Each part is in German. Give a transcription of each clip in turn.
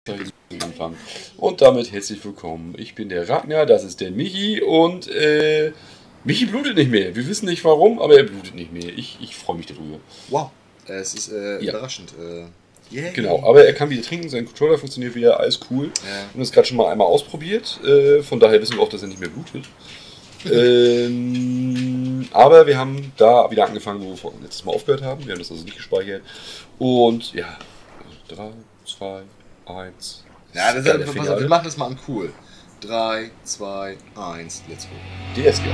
Anfang. Und damit herzlich willkommen. Ich bin der Ragnar, das ist der Michi und Michi blutet nicht mehr. Wir wissen nicht warum, aber er blutet nicht mehr. Ich freue mich darüber. Wow, es ist überraschend. Yeah. Genau, aber er kann wieder trinken, sein Controller funktioniert wieder, alles cool. Ja. Und das gerade schon mal einmal ausprobiert. Von daher wissen wir auch, dass er nicht mehr blutet. Aber wir haben da wieder angefangen, wo wir letztes Mal aufgehört haben. Wir haben das also nicht gespeichert. Und ja, 3, 2, 1. Ja, wir machen das mal an cool. 3, 2, 1, let's go. Der ist geil.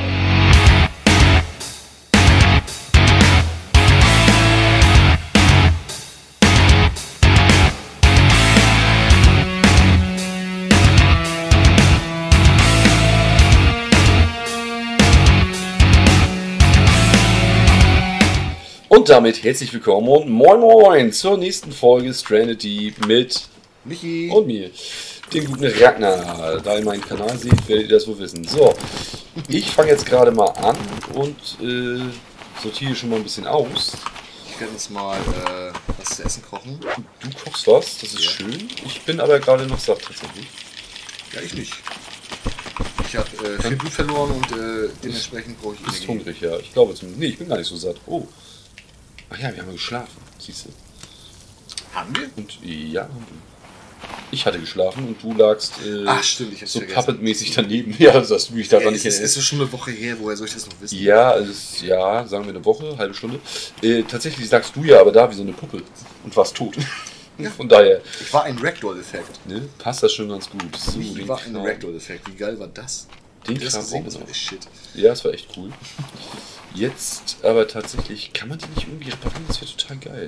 Und damit herzlich willkommen und moin moin zur nächsten Folge Stranded Deep mit Michi und mir, den guten Ragnar. Da ihr meinen Kanal seht, werdet ihr das wohl wissen. So, ich fange jetzt gerade mal an und sortiere schon mal ein bisschen aus. Ich werde uns mal was zu essen kochen. Du kochst was, das ist schön. Ich bin aber gerade noch satt tatsächlich. Ja, ich nicht. Ich habe viel Blut verloren und dementsprechend brauche ich Energie. Bist hungrig, ja. Ich glaube zumindest. Nee, ich bin gar nicht so satt. Oh. Ach ja, wir haben ja geschlafen, siehst du. Haben wir? Und ja, haben wir. Ich hatte geschlafen und du lagst stimmt, ich hab's so vergessen. Puppetmäßig daneben. Ja, das hast du mich daran nicht erinnert. Es ist schon eine Woche her, woher soll ich das noch wissen? Ja, sagen wir eine Woche, halbe Stunde. Tatsächlich sagst du ja aber da wie so eine Puppe und warst tot. Ja. Von daher. Ich war ein Ragdoll-Effekt. Ne? Passt das schon ganz gut. So, ich war ein Ragdoll-Effekt. Wie geil war das? Den Kram das war Shit. Ja, das war echt cool. Jetzt aber tatsächlich, kann man die nicht irgendwie reparieren? Das wäre total geil.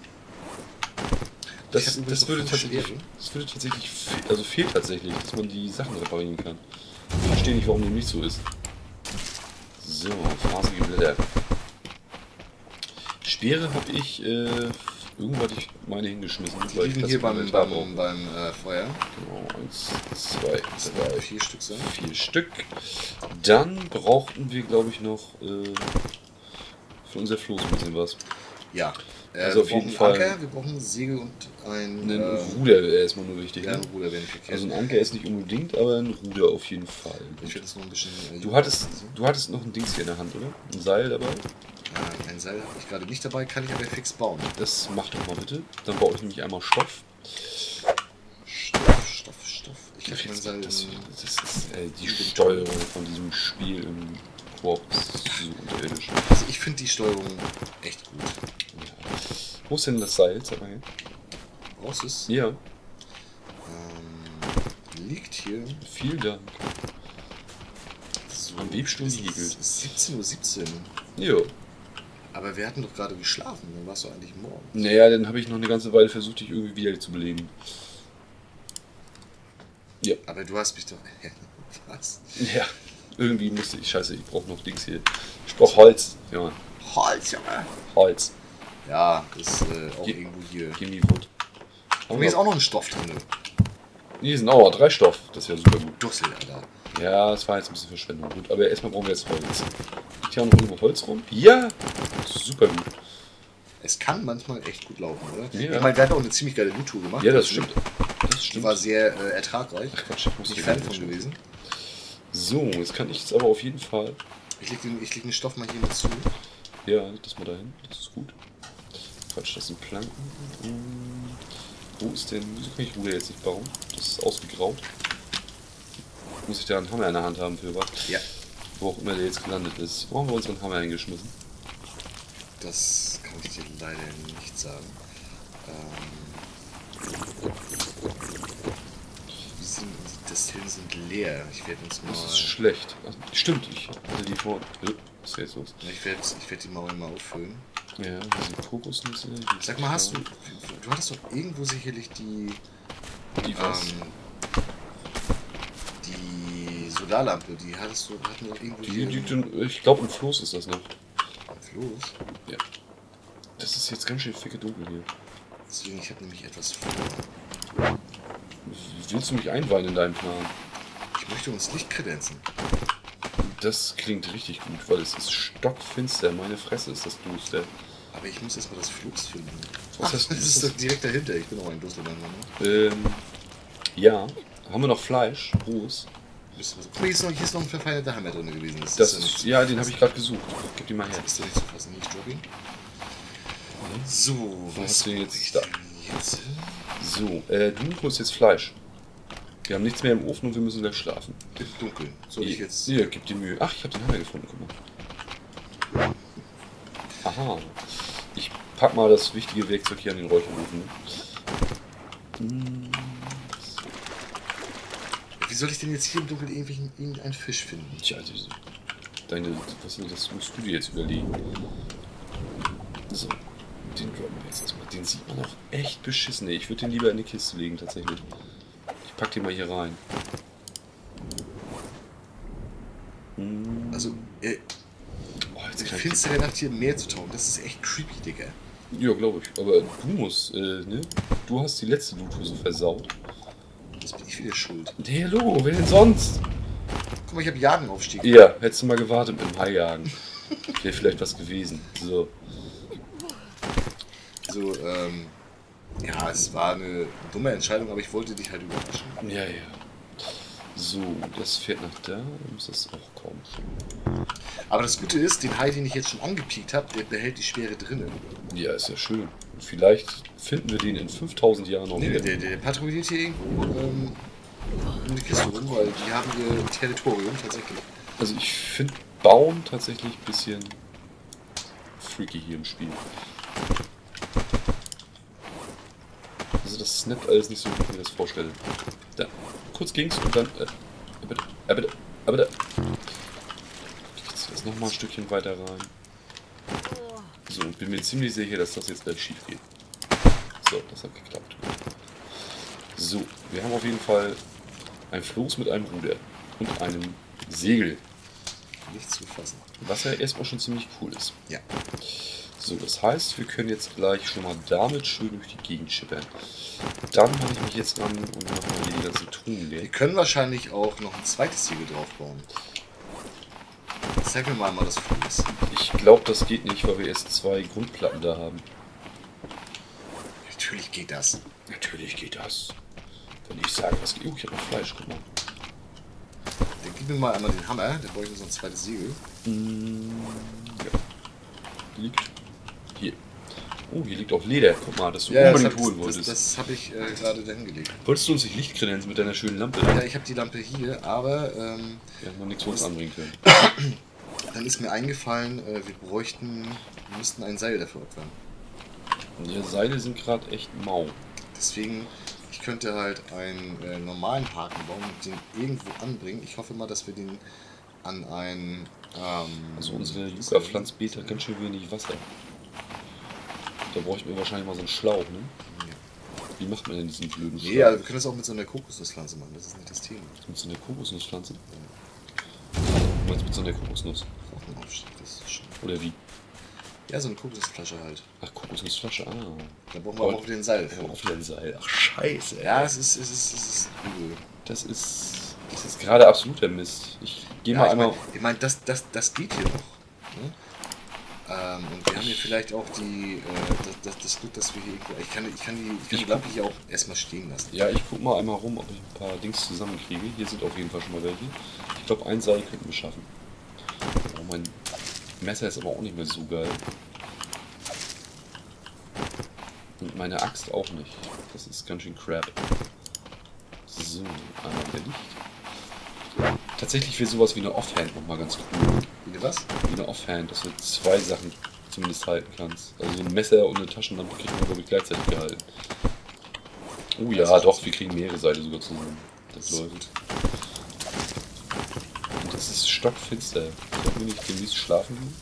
Das würde tatsächlich, also fehlt tatsächlich, dass man die Sachen reparieren kann. Ich verstehe nicht, warum dem nicht so ist. So, faserige Blätter. Speere habe ich, irgendwo hatte ich meine hingeschmissen. Die liegen hier beim Feuer. Genau, 1, 2, 3, 4 Stück sein. 4 Stück. Dann brauchten wir, glaube ich, noch für unser Floß ein bisschen was. Ja. Also auf jeden Fall. Anker, wir brauchen Segel und ein Ruder wäre erstmal nur wichtig. Ja, ne? ein Ruder wäre nicht verkehrt. Also ein Anker ist nicht unbedingt, aber ein Ruder auf jeden Fall. Ich werde das noch ein bisschen. Du hattest noch ein Dings hier in der Hand, oder? Ein Seil dabei? Ein Seil habe ich gerade nicht dabei, kann ich aber fix bauen. Das mach doch mal bitte. Dann baue ich nämlich einmal Stoff. Stoff. Ich habe mein Seil. Das ist die Steuerung von diesem Spiel im Koop so unterirdisch. Also ich finde die Steuerung echt gut. Ja. Wo ist denn das Seil? Zeig mal her. Raus ist? Ja. Liegt hier. Vielen Dank. So, am Webstuhl gehegelt. 17:17 Uhr. Jo. Aber wir hatten doch gerade geschlafen, dann warst du eigentlich morgen. Naja, dann habe ich noch eine ganze Weile versucht, dich irgendwie wieder zu beleben. Ja. Aber du hast mich doch... Was? Ja, irgendwie musste ich... Scheiße, ich brauche noch Dings hier. Ich brauche Holz. Ja. Holz, Junge. Holz. Ja, das ist auch irgendwo hier. Gimme Wood. Aber hier ist auch noch ein Stoff drin. Hier sind auch 3 Stoff. Das ist ja super gut. Dussel, Alter. Ja, das war jetzt ein bisschen Verschwendung. Gut, aber erstmal brauchen wir jetzt Holz. Liegt hier auch noch irgendwo Holz rum? Ja! Super gut. Es kann manchmal echt gut laufen, oder? Ja. Ich meine, wir hatten auch eine ziemlich geile Loot-Tour gemacht. Ja, das stimmt. Die war sehr ertragreich. Ach Quatsch, ich muss nicht Fan von gewesen. So, jetzt kann ich es aber auf jeden Fall... Ich leg den Stoff mal hier mit zu. Ja, das mal dahin. Das ist gut. Quatsch, das sind Planken. Wo ist denn... Wieso kann ich Ruder jetzt nicht bauen? Das ist ausgegraut. Muss ich da einen Hammer in der Hand haben für was? Ja. Wo auch immer der jetzt gelandet ist. Wo haben wir unseren Hammer hingeschmissen? Das kann ich dir leider nicht sagen. Die Destillen sind leer. Ich werde uns mal... Das ist schlecht. Ach, stimmt, ich hatte die vor... Was ist jetzt los? Ich werd die mal auffüllen. Ja, diese Kokosnüsse... Sag mal, du hattest doch irgendwo sicherlich die was? Die Solarlampe, die hatten wir doch irgendwo ich glaube, im Floß ist das noch. Im Floß? Ja. Das ist jetzt ganz schön ficke dunkel hier. Deswegen, ich habe nämlich etwas vor. Willst du mich einweihen in deinem Plan? Ich möchte uns Licht kredenzen. Das klingt richtig gut, weil es ist stockfinster. Meine Fresse ist das duster. Aber ich muss erstmal das Floß finden. Das ist doch direkt dahinter. Ich bin auch ein Dusselmann. Ne? Ja. Haben wir noch Fleisch? Rohes? Guck mal, hier ist noch ein verfeinerter Hammer drin gewesen. Das ist, ja, den habe ich gerade gesucht. Gib die mal her. Ist der nicht zu fassen? Ich drop ihn. So, Was wir jetzt da? Jetzt? So, du holst jetzt Fleisch. Wir haben nichts mehr im Ofen und wir müssen gleich schlafen. Im Dunkeln. Soll ich jetzt? Hier, gib dir Mühe. Ach, ich habe den Hammer gefunden, guck mal. Aha. Ich pack mal das wichtige Werkzeug hier an den Räucherofen. Wie soll ich denn jetzt hier im Dunkeln irgendeinen Fisch finden? Tja, also, das musst du dir jetzt überlegen. So, den droppen wir jetzt erstmal. Den sieht man auch echt beschissen, ey. Ich würde den lieber in die Kiste legen, tatsächlich. Ich pack den mal hier rein. Also, Oh, jetzt in kann ich finsterer Nacht hier mehr zu tauchen, das ist echt creepy, Digga. ja, glaube ich. Aber du musst, ne? Du hast die letzte Loot-Hose versaut. Das bin ich wieder schuld. Der Logo, wer denn sonst? Guck mal, ich habe Jagenaufstieg. Ja, hättest du mal gewartet mit dem Haijagen. Wäre vielleicht was gewesen. So. So, ja, es war eine dumme Entscheidung, aber ich wollte dich halt überraschen. Ja, ja. So, das fährt nach da, dann muss das auch kommen. Aber das Gute ist, den Hai, den ich jetzt schon angepiekt habe, der behält die Schwere drinnen. Ja, ist ja schön. Und vielleicht finden wir den in 5000 Jahren noch Nee, wieder. der patrouilliert hier irgendwo um die Kiste rum, weil die haben ihr Territorium tatsächlich. Also ich finde Baum tatsächlich ein bisschen freaky hier im Spiel. Also das snappt alles nicht so, wie ich mir das vorstelle. Da, kurz ging's und dann... bitte. Jetzt nochmal ein Stückchen weiter rein. So, und bin mir ziemlich sicher, dass das jetzt gleich schief geht. So, das hat geklappt. So, wir haben auf jeden Fall ein Floß mit einem Ruder und einem Segel. Nicht zu fassen. Was ja erstmal schon ziemlich cool ist. Ja. So, das heißt, wir können jetzt gleich schon mal damit schön durch die Gegend schippern. Dann mache ich mich jetzt ran und mache mal hier die ganzen Truhen leer. Wir können wahrscheinlich auch noch ein zweites Segel draufbauen. Zeig mir mal das Floß. Ich glaube, das geht nicht, weil wir erst 2 Grundplatten da haben. Natürlich geht das. Natürlich geht das. Wenn ich sage, was geht. Oh, ich habe noch Fleisch, guck mal. Dann gib mir mal einmal den Hammer, der bräuchte so ein zweites Segel. Ja. Liegt hier. Oh, hier liegt auch Leder. Guck mal, das du Ja, unbedingt holen wolltest. das habe ich gerade dahin gelegt. Wolltest du uns nicht Licht kredenzen mit deiner schönen Lampe? Ja, ich habe die Lampe hier, aber Wir haben noch nichts, wo wir uns anbringen können. dann ist mir eingefallen, wir müssten ein Seil dafür opfern. Die Seile sind gerade echt mau. Deswegen, ich könnte halt einen normalen Haken bauen und den irgendwo anbringen. Ich hoffe mal, dass wir den an ein... Also unsere Yucca-Pflanzbeete hat ganz schön wenig Wasser. Da bräuchten wir wahrscheinlich mal so einen Schlauch, ne? Ja. Wie macht man denn diesen blöden Schlauch? Nee, also wir können das auch mit so einer Kokosnusspflanze machen, das ist nicht das Thema. Mit so einer Kokosnusspflanze? Du meinst mit so einer Kokosnuss? Auch ein Aufstieg, das ist schon... Oder wie? Ja, so eine Kokosnussflasche halt. Ach, Kokosnussflasche, ah. Da brauchen wir aber auch wieder ein Seil. Ja, auf den Seil. Ach, scheiße. Ey. Ja, es ist übel. Das ist gerade absoluter Mist. Ich gehe mal einmal... Ich meine, das geht hier noch. Ne? Und wir haben hier vielleicht auch das Glück, dass wir hier... Ich kann die Lampe hier auch erstmal stehen lassen. Ja, ich guck mal einmal rum, ob ich ein paar Dings zusammenkriege. Hier sind auf jeden Fall schon mal welche. Ich glaube, ein Seil könnten wir schaffen. Oh, mein Messer ist aber auch nicht mehr so geil. Und meine Axt auch nicht. Das ist ganz schön crap. So, einmal der Licht. Tatsächlich wäre sowas wie eine Offhand nochmal ganz cool. Wie was? Wie eine Offhand, dass du 2 Sachen zumindest halten kannst. Also so ein Messer und eine Taschenlampe kriegen wir, glaube ich, gleichzeitig gehalten. Oh ja, doch, wir kriegen mehrere Seile sogar zusammen. Das läuft. Und das ist stockfinster. Sollten wir nicht demnächst schlafen gehen?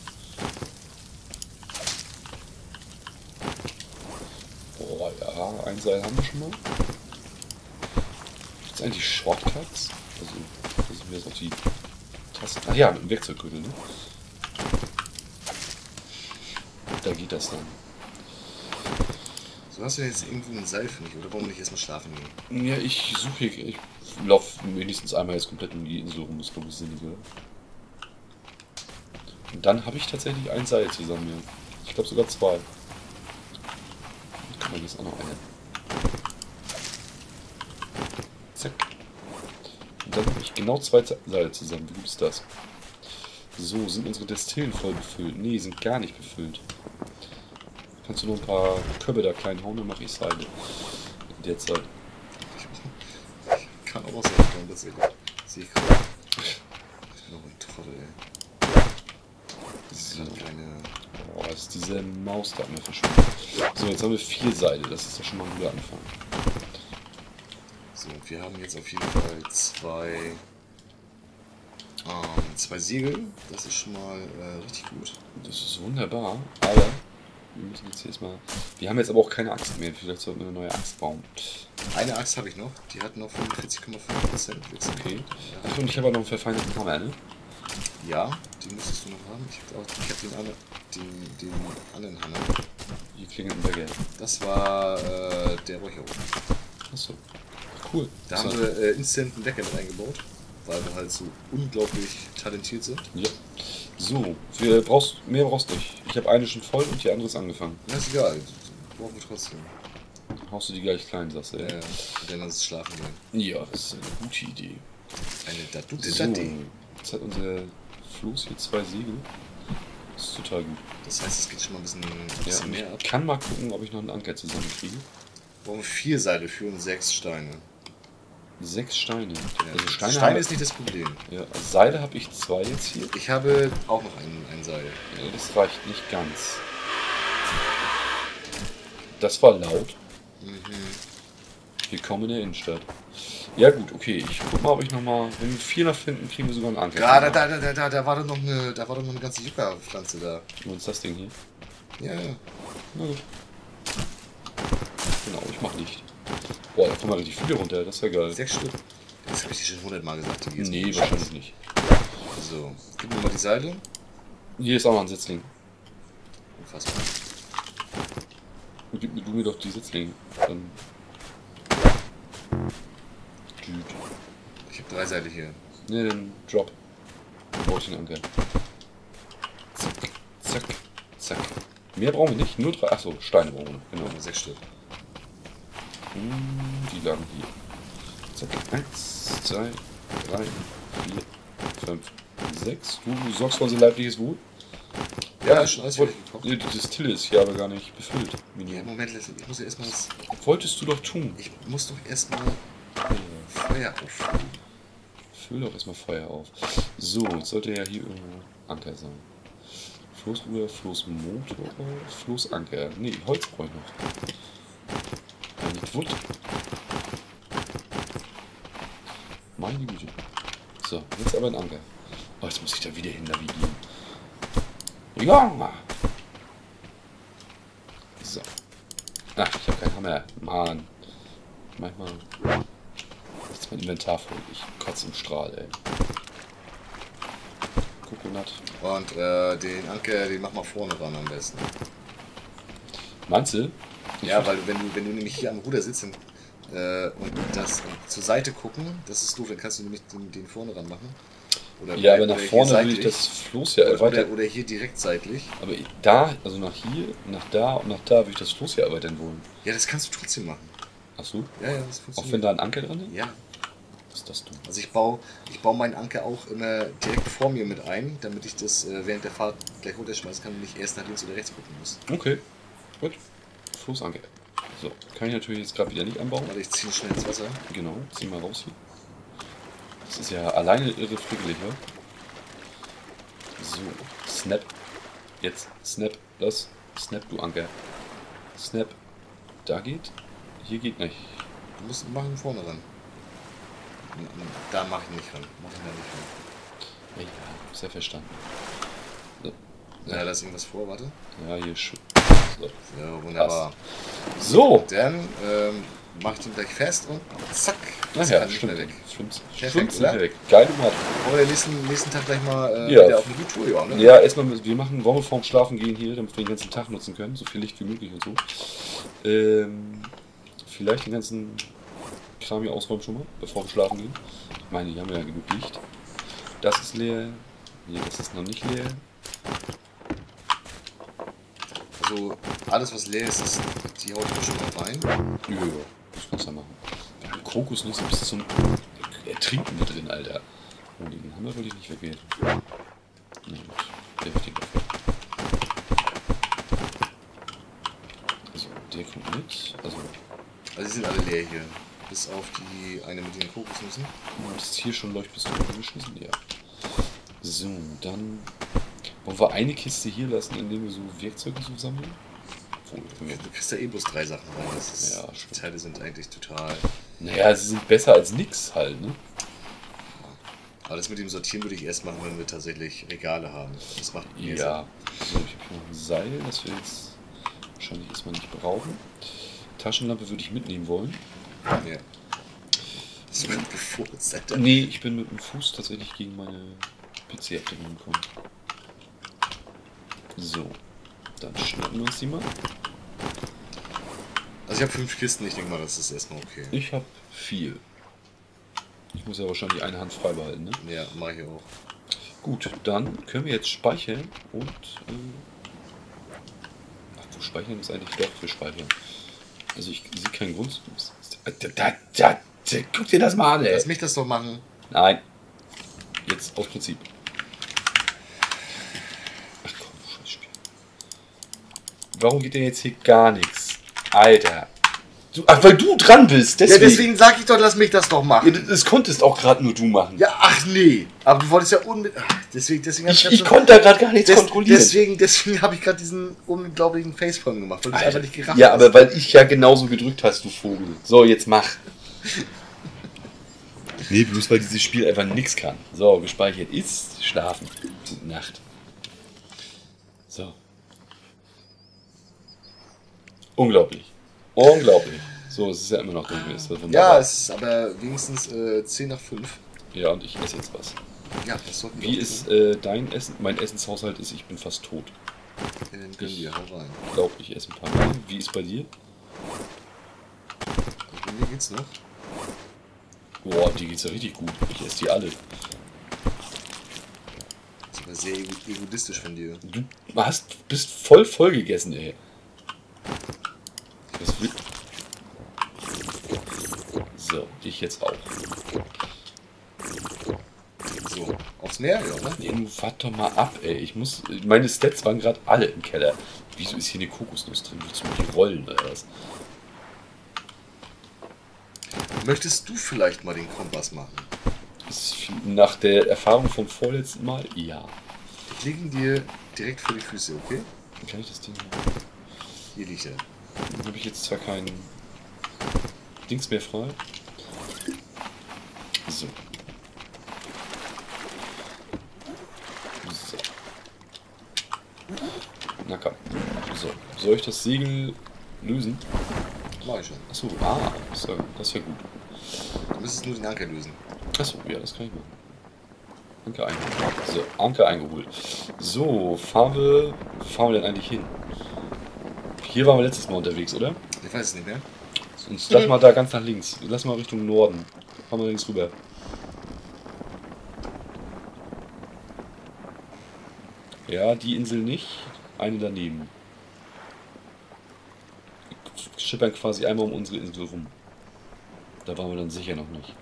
Boah, ja, ein Seil haben wir schon mal. Gibt es eigentlich Shortcuts? Also, versuchen wir jetzt auf die Tasten. Ach ja, mit dem Werkzeuggürtel, ne? Da geht das dann. So hast du jetzt irgendwo ein Seil für mich, oder warum nicht erstmal schlafen gehen? Ja, ich suche hier. Ich laufe wenigstens einmal jetzt komplett um die Insel rum, ist glaube ich sinnig, oder? Und dann habe ich tatsächlich ein Seil zusammen, ja. Ich glaube sogar 2. Guck mal, hier ist auch noch eine. Und dann habe ich genau 2 Seile zusammen. Wie gut ist das? So, sind unsere Destillen voll befüllt? Nee, sind gar nicht befüllt. Kannst du noch ein paar Körbe da klein hauen, dann mache ich Seile. In der Zeit. Ich kann auch noch Seile bauen, das sehe ich gerade. Ich bin noch ein Trottel, ey. Das ist So. gerade keine... Oh, das ist diese Maus da mir verschwunden. So, jetzt haben wir 4 Seile. Das ist ja schon mal ein guter Anfang. So, und wir haben jetzt auf jeden Fall 2 Segel. Das ist schon mal richtig gut. Das ist wunderbar, aber wir müssen jetzt erstmal. Wir haben jetzt aber auch keine Axt mehr. Vielleicht sollten wir eine neue Axt bauen. Eine Axt habe ich noch. Die hat noch 45,5%. Okay. Ach, und ich habe auch noch einen verfeinerten Hammer, ne? Ja, die müsstest du noch haben. Ich habe den anderen Hammer. Hier klingelt ein Bagger. Das war der Räucherofen. Achso. Cool. Da haben wir instant einen Wecker mit eingebaut, weil wir halt so unglaublich talentiert sind. Ja. So, mehr brauchst du nicht. Ich habe eine schon voll und die andere ist angefangen. Ja, ist egal. Brauchen wir trotzdem. Haust du die gleich klein, sagst du, ja? Und dann lass es schlafen gehen. Ja, das ist eine gute Idee. Eine Datute So, Dati. jetzt hat unser Floß hier 2 Segel. Das ist total gut. Das heißt, es geht schon mal ein bisschen Ja, mehr ab. ich kann mal gucken, ob ich noch einen Anker zusammenkriege. Brauchen wir 4 Seile für und 6 Steine. 6 Steine. Ja, Also Steine ist nicht das Problem. Ja, also Seile habe ich 2 jetzt hier. Ich habe auch noch ein Seil. Ja, das reicht nicht ganz. Das war laut. Willkommen in der Innenstadt. Ja gut, okay. Ich guck mal, ob ich nochmal. Wenn wir 4 noch finden, kriegen wir sogar einen Anker. Ja, da war doch noch eine ganze Yucca-Pflanze da. Was ist das Ding hier? Ja, ja. Na gut. Genau, ich mach Licht. Boah, da kommen ja richtig viele runter. Das ist ja geil. 6 Stück. Das habe ich dir schon 100 Mal gesagt. Die Nee, jetzt wahrscheinlich nicht. So, gib mir mal die Seile. Hier ist auch noch ein Sitzling. Unfassbar. Gib du mir doch die Sitzlinge. Dann. Dude. Ich habe 3 Seile hier. Ne, dann drop. Dann brauche ich den Anker. Zack, zack, zack. Mehr brauchen wir nicht, nur 3. Achso, Steine brauchen wir noch. Genau. 6 Stück. Die lagen hier. Zack. 1, 2, 3, 4, 5, 6. Du sorgst für unser leibliches Wohl? Ja, ist schon alles fertig gekocht. Die Distille ist hier aber gar nicht befüllt. Ja, Moment, ich muss ja erstmal das. Wolltest du doch tun. Ich muss doch erstmal Feuer auffüllen. Füll doch erstmal Feuer auf. So, jetzt sollte ja hier irgendwo Anker sein. Floßruder, Floßmotor, Floßanker. Nee, Holz brauche ich noch. Nicht Wood. Meine Güte. So, jetzt aber ein Anker. Oh, jetzt muss ich da wieder hin navigieren. Ja! So. Ach, ich habe keinen Hammer. Mann. Manchmal ist mein Inventar voll. Ich kotze im Strahl, ey. Coconut. Und den Anker, den mach mal vorne ran am besten. Meinst du? Ja, weil wenn du nämlich hier am Ruder sitzt und das zur Seite gucken, das ist doof, dann kannst du nämlich den vorne ran machen. Oder Ja, aber nach hier vorne will seitlich. ich das Floß ja erweitern. Oder hier direkt seitlich. Aber da, also nach hier, nach da und nach da will ich das Floß ja erweitern wollen. Ja, das kannst du trotzdem machen. Achso? Ja, das Auch funktioniert. wenn da ein Anker dran ist? Ja, Was ist das du? also ich baue meinen Anker auch immer direkt vor mir mit ein, damit ich das während der Fahrt gleich runterschmeißen kann und nicht erst nach links oder rechts gucken muss. Okay. Gut. Floßanker. So, kann ich natürlich jetzt gerade wieder nicht anbauen. Warte, ich ziehe schnell ins Wasser. Genau, zieh mal raus hier. Das ist ja alleine irre frickelig, ja? So, Snap. Jetzt, Snap, das. Snap, du Anker. Snap. Da geht. Hier geht nicht. Du musst machen vorne ran. Da mache ich nicht ran. Mach ich da nicht ran. Ja, ist ja verstanden. So. Ja, da ist irgendwas vor, warte. Ja, hier schon. So. Ja, wunderbar. So. Dann mach ich den gleich fest und zack. Ach Das ja, kann nicht stimmt. mehr weg. Stimmt. Perfekt, Stimmt, oder? weg. Geile Mathe. Aber der nächsten Tag gleich mal Ja. wieder auf eine Tour, ja, ne? Ja, erstmal, wir wollen wir vorm Schlafen gehen hier, damit wir den ganzen Tag nutzen können, so viel Licht wie möglich und so. Vielleicht den ganzen Kram hier ausräumen schon mal, bevor wir schlafen gehen. Ich meine, hier haben wir ja genug Licht. Das ist leer. Nee, das ist noch nicht leer. Also alles was leer ist, die haut ich schon mal rein. Ja, das kannst du ja machen. Kokosnüsse bis zum ertrinken wir drin, Alter. Oh, den Hammer wollte ich nicht wegwerfen. Na gut, der wird den Kopf. Also, der kommt mit. Also, die sind alle leer hier. Bis auf die eine mit den Kokosnüssen. das ist hier schon Leuchtpistole geschmissen, ja. So, dann wollen wir eine Kiste hier lassen, indem wir so Werkzeuge so sammeln. Du kriegst da eh bloß 3 Sachen rein. Das ist, ja, die Teile sind eigentlich total... Naja, sie sind besser als nix halt, ne? Aber das mit dem Sortieren würde ich erst machen, wenn wir tatsächlich Regale haben. Das macht mehr Ja. So, ich habe hier noch ein Seil, das wir jetzt wahrscheinlich erstmal nicht brauchen. Taschenlampe würde ich mitnehmen wollen. Sinn. Ja. Hast du gerade gefurzt, Alter? Nee, ich bin mit dem Fuß tatsächlich gegen meine PC-Abdeckung gekommen. So, dann schnappen wir uns die mal. Also ich habe 5 Kisten, ich denke mal, das ist erstmal okay. Ich habe 4. Ich muss ja wahrscheinlich eine Hand frei behalten, ne? Ja, mache ich auch. Gut, dann können wir jetzt speichern und... ach, wo speichern ist eigentlich doch für Speichern? Also ich sehe keinen Grund... Guck dir das mal an, ey! Lass mich das doch machen. Nein. Jetzt aus Prinzip. Ach komm, Scheißspiel. Warum geht denn jetzt hier gar nichts? Alter. Ach, weil du dran bist. Deswegen. Ja, deswegen sag ich doch, lass mich das doch machen. Ja, das konntest auch gerade nur du machen. Ja, ach nee. Aber du wolltest ja unbedingt... Deswegen ich konnte da gerade gar nichts kontrollieren. Deswegen habe ich gerade diesen unglaublichen Facepalm gemacht, weil du es einfach nicht gerafft hast. Ja, aber weil ich ja genauso gedrückt hast, du Vogel. So, jetzt mach. Nee, bloß weil dieses Spiel einfach nichts kann. So, gespeichert ist, schlafen. Gute Nacht. So. Unglaublich. Unglaublich. So, es ist ja immer noch dunkel. Ja, es ist aber wenigstens 10 nach 5. Ja, und ich esse jetzt was. Ja, das sollten wir. Wie ist dein Essen? Mein Essenshaushalt ist, ich bin fast tot. Ja, dann gönnen wir, hau rein. Ich glaube, ich esse ein paar Mal. Wie ist bei dir? Bei mir geht's noch. Boah, die geht's ja richtig gut. Ich esse die alle. Das ist aber sehr egoistisch von dir. Du bist voll gegessen, ey. Was will... So, ich jetzt auch. So, aufs Meer, ja, ne? Nee, du wart doch mal ab, ey. Ich muss... Meine Stats waren gerade alle im Keller. Wieso ist hier eine Kokosnuss drin? Willst du mir die rollen oder was? Möchtest du vielleicht mal den Kompass machen? Nach der Erfahrung vom vorletzten Mal? Ja. Ich lege ihn dir direkt vor die Füße, okay? Dann kann ich das Ding... Hier liegt er. Dann habe ich jetzt zwar keinen Dings mehr frei. So. So. Na komm. So. Soll ich das Segel lösen? Mach ich schon. Achso, das wäre gut. Du müsstest nur den Anker lösen. Achso, ja, das kann ich machen. Anker eingeholt. So, Anker eingeholt. So, fahren wir denn eigentlich hin? Hier waren wir letztes Mal unterwegs, oder? Ich weiß es nicht mehr. Und lass mal da ganz nach links. Lass mal Richtung Norden. Fahren wir links rüber. Ja, die Insel nicht. Eine daneben. Wir schippern quasi einmal um unsere Insel rum. Da waren wir dann sicher noch nicht.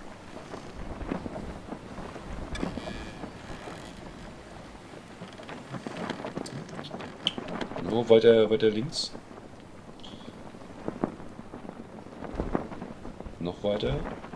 So, weiter links. Noch weiter.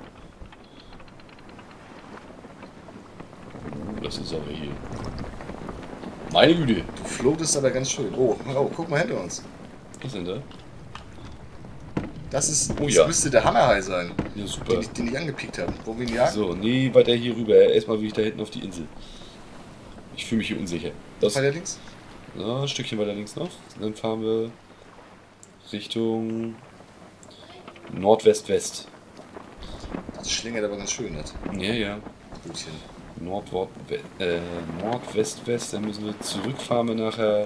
Das ist aber hier. Meine Güte. Du flogst aber ganz schön. Oh, guck mal hinter uns. Was ist denn da? Das ja. müsste der Hammerhai sein. Ja, super. Den ich angepickt habe. Wo wir ihn jagen? So, nee, weiter hier rüber. Erstmal will ich da hinten auf die Insel. Ich fühle mich hier unsicher. Das, weiter links? Ja, ein Stückchen weiter links noch. Dann fahren wir Richtung Nordwest-West. Das schlingert aber ganz schön, das. Ja, ja. Gutchen. Nordwest-West. Dann müssen wir zurückfahren wir nachher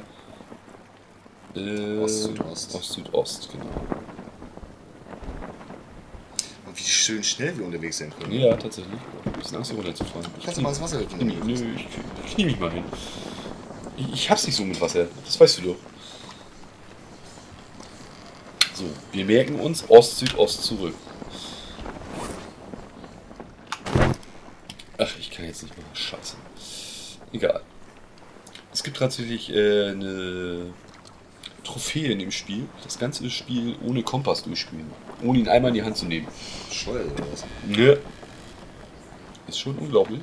Ost-Südost. Ost-Südost, genau. Und wie schön schnell wir unterwegs sein können. Ja, tatsächlich. Ein bisschen Angst, hier runterzufahren. Kannst du mal ins Wasser hüpfen? Nö, ich knie mich mal hin. Ich hab's nicht so mit Wasser, das weißt du doch. So, wir merken uns Ost-Südost zurück. kann jetzt nicht mal. Scheiße. Egal. Es gibt tatsächlich eine Trophäe in dem Spiel. Das ganze Spiel ohne Kompass durchspielen. Ohne ihn einmal in die Hand zu nehmen. Scheuer oder was? Ne. Ist schon unglaublich.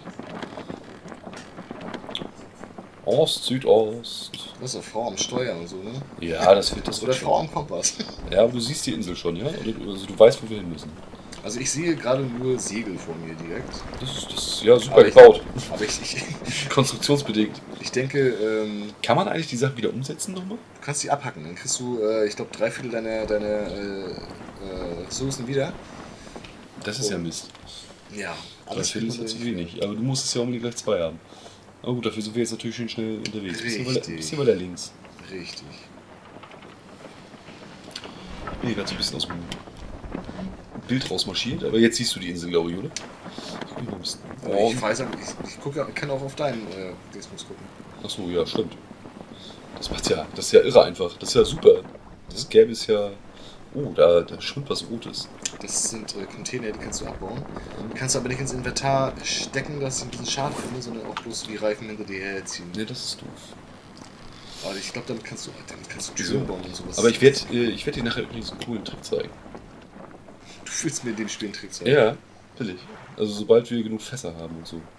Ost, Südost. Das ist eine Frau am Steuer und so, ne? Ja, das wird Oder schon. Frau am Kompass. Ja, aber du siehst die Insel schon, ja? Also du weißt, wo wir hin müssen. Also ich sehe gerade nur Segel vor mir direkt. Das ist ja super Aber gebaut. Aber ich Konstruktionsbedingt. denke, Kann man eigentlich die Sachen wieder umsetzen nochmal? du kannst die abhacken. Dann kriegst du, ich glaube, 3/4 deiner Ressourcen wieder. Das ist ja Mist. Ja, aber Das das finde kriegt ich man jetzt nicht. wenig. Aber du musst es ja unbedingt gleich 2 haben. Aber gut, dafür sind wir jetzt natürlich schön schnell unterwegs. Bisschen weiter links. Richtig. Ich bin gerade so ein bisschen aus dem Bild rausmarschiert, aber jetzt siehst du die Insel, glaube ich, oder? Ich guck mal ein bisschen. Ich weiß aber, ich gucke, kann auch auf deinen Dismus gucken. Achso, ja, stimmt. Das ist ja irre einfach. Das ist ja super. Das Gelbe ist ja. Oh, da schwimmt was Rotes. Das sind Container, die kannst du abbauen. Die kannst du aber nicht ins Inventar stecken, das ich ein bisschen schade finde, sondern auch bloß die Reifen hinter dir herziehen. Ne, das ist doof. Aber ich glaube, damit kannst du Türen bauen und sowas. Aber ich werd dir nachher übrigens einen coolen Trick zeigen. Du willst mir den Spieltrick zeigen? Ja, will ich. Also sobald wir genug Fässer haben und so.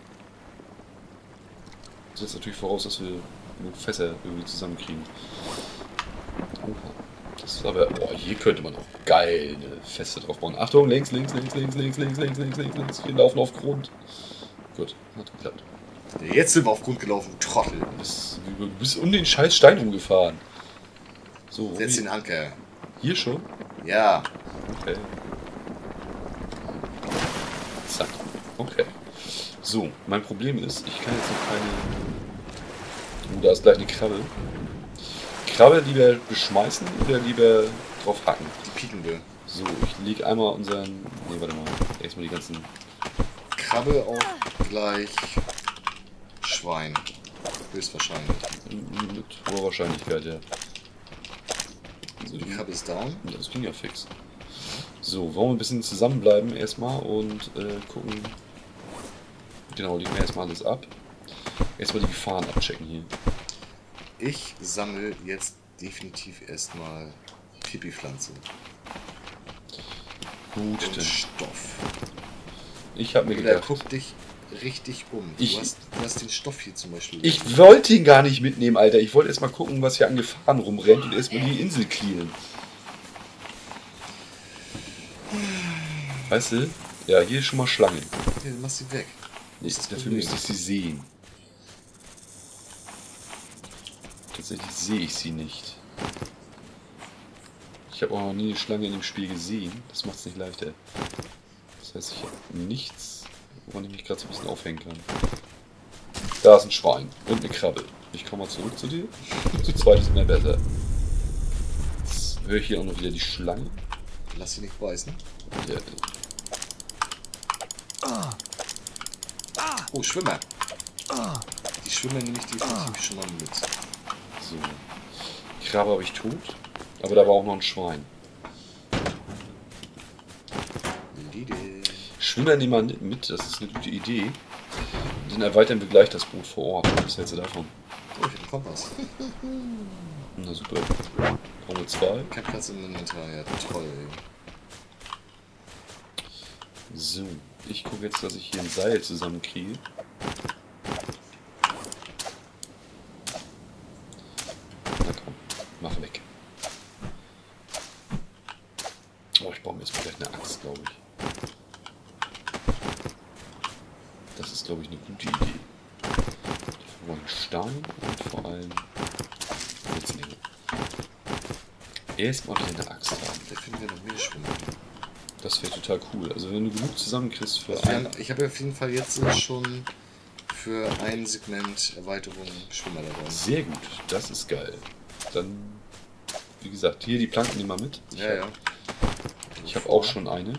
Das setzt natürlich voraus, dass wir genug Fässer irgendwie zusammenkriegen. Oha. Das ist aber, hier könnte man auch geil eine Feste drauf bauen. Achtung, links. Wir laufen auf Grund. Gut, hat geklappt. Jetzt sind wir auf Grund gelaufen, du Trottel. Du bist um den scheiß Stein rumgefahren. So, Setz den Anker. hier schon? Ja. Okay. Zack. Okay. So, mein Problem ist, ich kann jetzt noch keine... Oh, da ist gleich eine Krabbe. Krabbe lieber beschmeißen oder lieber drauf hacken? Die Pikende. So, ich lege einmal unseren... Ne, warte mal. Erstmal die ganzen... Krabbe auch gleich Schwein. Höchstwahrscheinlich. Mit hoher Wahrscheinlichkeit, ja. So, Die Krabbe ist down. Das ging ja fix. So, wollen wir ein bisschen zusammenbleiben erstmal und gucken. Genau, legen wir erstmal alles ab. Erstmal die Gefahren abchecken hier. Ich sammle jetzt definitiv erstmal Pipi-Pflanze. Gut, Und denn Stoff. ich habe mir Oder gedacht, guck dich richtig um. Du hast den Stoff hier zum Beispiel. ich wollte ihn gar nicht mitnehmen, Alter. Ich wollte erstmal gucken, was hier an Gefahren rumrennt und erstmal die Insel clearen. Weißt du? Ja, hier ist schon mal Schlange. Ja, dann machst du sie weg. Nee, ist das dafür Problem? müsste ich sie sehen. Tatsächlich sehe ich sie nicht. Ich habe auch noch nie eine Schlange in dem Spiel gesehen. Das macht es nicht leichter. Das heißt, ich habe nichts, woran ich mich gerade so ein bisschen aufhängen kann. Da ist ein Schwein und eine Krabbe. Ich komme mal zurück zu dir. Zu zweit ist mehr besser. Jetzt höre ich hier auch noch wieder die Schlange. Lass sie nicht beißen. Ja. Oh, Schwimmer. Die Schwimmer nehme ich definitiv schon mal mit. So. Krabbe habe ich tot. Aber da war auch noch ein Schwein. Schwimmer nehmen wir mit, das ist eine gute Idee. Dann erweitern wir gleich das Boot vor Ort. Was hältst du davon? Oh, ich habe einen Kompass. Na super. Brauchen wir 2. Kein Platz im Inventar, ja, toll. Ey. So, ich gucke jetzt, dass ich hier ein Seil zusammenkriege. Na komm, mach weg. Oh, ich baue mir jetzt mal gleich eine Axt, glaube ich. Das ist, glaube ich, eine gute Idee. Dafür brauche ich Stein und vor allem Holzlinge. Erstmal wieder eine Axt haben. Da finden wir noch mehr Schwimmer. Das wäre total cool. Also wenn du genug zusammenkriegst für Ich habe auf jeden Fall jetzt schon für ein Segment Erweiterung Schwimmer dabei. Sehr gut, das ist geil. Dann, wie gesagt, hier die Planken nehmen wir mit. Ich habe auch schon eine.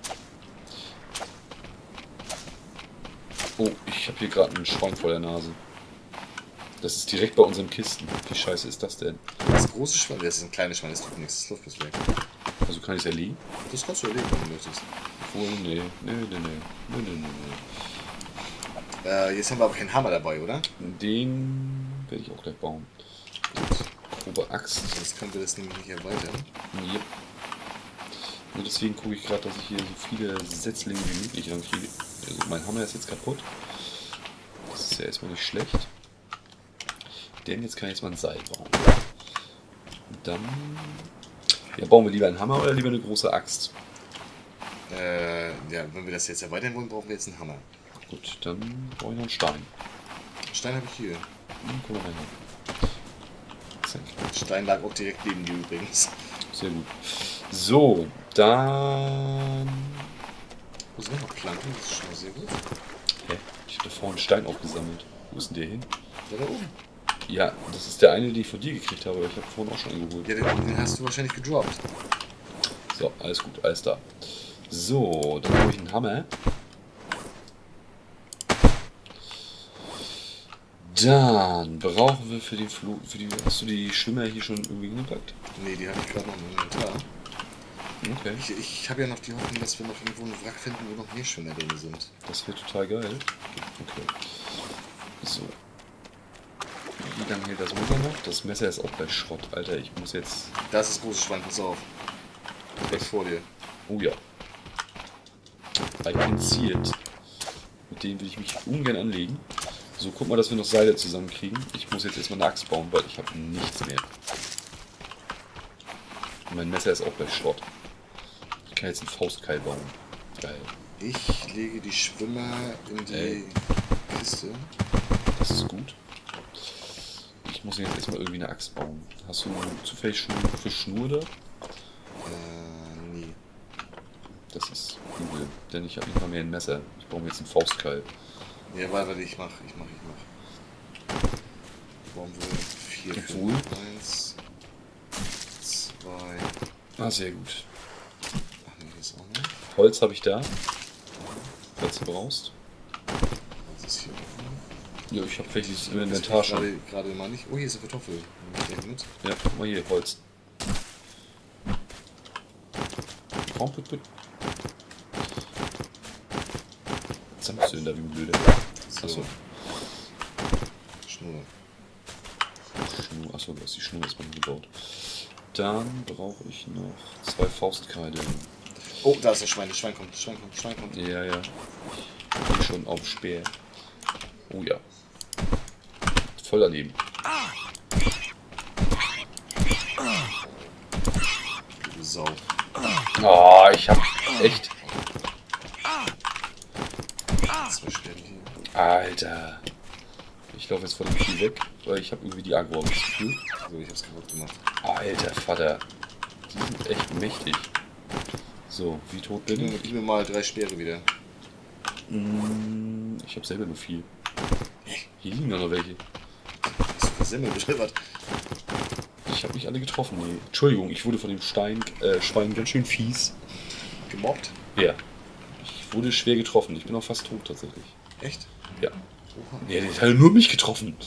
Oh, ich habe hier gerade einen Schwein vor der Nase. Das ist direkt bei unseren Kisten. Wie scheiße ist das denn? Das große Schwein, das ist ein kleines Schwein, das tut nichts, das läuft bis weg. Also kann ich es erlegen? Das kannst du erlegen, wenn du möchtest. Oh, nee. Jetzt haben wir aber keinen Hammer dabei, oder? Den werde ich auch gleich bauen. Grobe Axt. Sonst können wir das nämlich nicht erweitern. Yep. Und deswegen gucke ich gerade, dass ich hier so viele Setzlinge wie möglich rankriege. Also mein Hammer ist jetzt kaputt. Das ist ja erstmal nicht schlecht. Denn jetzt kann ich jetzt mal ein Seil bauen. Und dann... Ja, bauen wir lieber einen Hammer oder lieber eine große Axt? Ja, wenn wir das jetzt erweitern wollen, brauchen wir jetzt einen Hammer. Gut, dann brauche ich noch einen Stein. Stein habe ich hier. Guck mal rein. Stein lag auch direkt neben dir übrigens. Sehr gut. So, dann... Wo sind noch Planken? Das ist schon mal sehr gut. Hä? Ich habe da vorne einen Stein aufgesammelt. Wo ist denn der hin? Der da oben. Ja, das ist der eine, den ich von dir gekriegt habe, aber ich habe vorhin auch schon eingeholt. Ja, den hast du wahrscheinlich gedroppt. So, alles gut, alles da. So, dann habe ich einen Hammer. Dann brauchen wir für den Flug, hast du die Schwimmer hier schon irgendwie hingepackt? Nee, die habe ich gerade noch im Inventar. Okay. Ich habe ja noch die Hoffnung, dass wir noch irgendwo einen Wrack finden, wo noch mehr Schwimmer drin sind. Das wäre total geil. Okay. So. Wie lange hält das Messer noch? Das Messer ist auch gleich Schrott, Alter. Ich muss jetzt... Das ist großes Schwein, pass auf. Direkt vor dir. Oh ja. I can see it. Mit denen will ich mich ungern anlegen. So, guck mal, dass wir noch Seile zusammenkriegen. Ich muss jetzt erstmal eine Axt bauen, weil ich habe nichts mehr. Und mein Messer ist auch gleich Schrott. Ich kann jetzt einen Faustkeil bauen. Geil. Ich lege die Schwimmer in die Kiste. Das ist gut. Ich muss jetzt erstmal irgendwie eine Axt bauen. Hast du zufällig Schnur für Schnur da? Nee. Das ist übel, denn ich habe nicht mal mehr ein Messer. Ich brauche mir jetzt einen Faustkeil. Ja, warte, ich mach. Bauen wir 4, Obwohl. 5, 1, 2. Ah, sehr gut. Ach nee, das auch noch. Holz habe ich da. Falls du brauchst. Was ist hier offen? Ja, ich habe welches im Inventar schon. Gerade mal nicht. Oh, hier ist eine Kartoffel. Nehme ich mit. Ja, guck mal hier, Holz. Komm, put. Was bist du denn da wie ein Blöde? Achso. Schnur. Achso, du hast die Schnur erstmal gebaut. Dann brauche ich noch 2 Faustkeile. Oh, da ist das Schwein. Das Schwein kommt. Ja, ja. Ich bin schon auf Speer. Oh ja. Voll daneben. Du Sau. Oh, ich hab echt... 2 Sterne hier. Alter. Ich laufe jetzt von dem Vieh weg, weil ich habe irgendwie die Agro am Gefühl. So, ich hab's kaputt gemacht. Alter Vater. Die sind echt mächtig. So, wie tot bin ich? Gib mir mal 3 Speere wieder. Ich habe selber nur 4. Hier liegen noch welche. Hast du versemmelt, beschrieben? Ich habe nicht alle getroffen, nee. Entschuldigung, ich wurde von dem Schwein ganz schön fies. Gemobbt? Ja. Ich wurde schwer getroffen. Ich bin auch fast tot tatsächlich. Echt? Ja. Oha. Nee, der hat nur mich getroffen.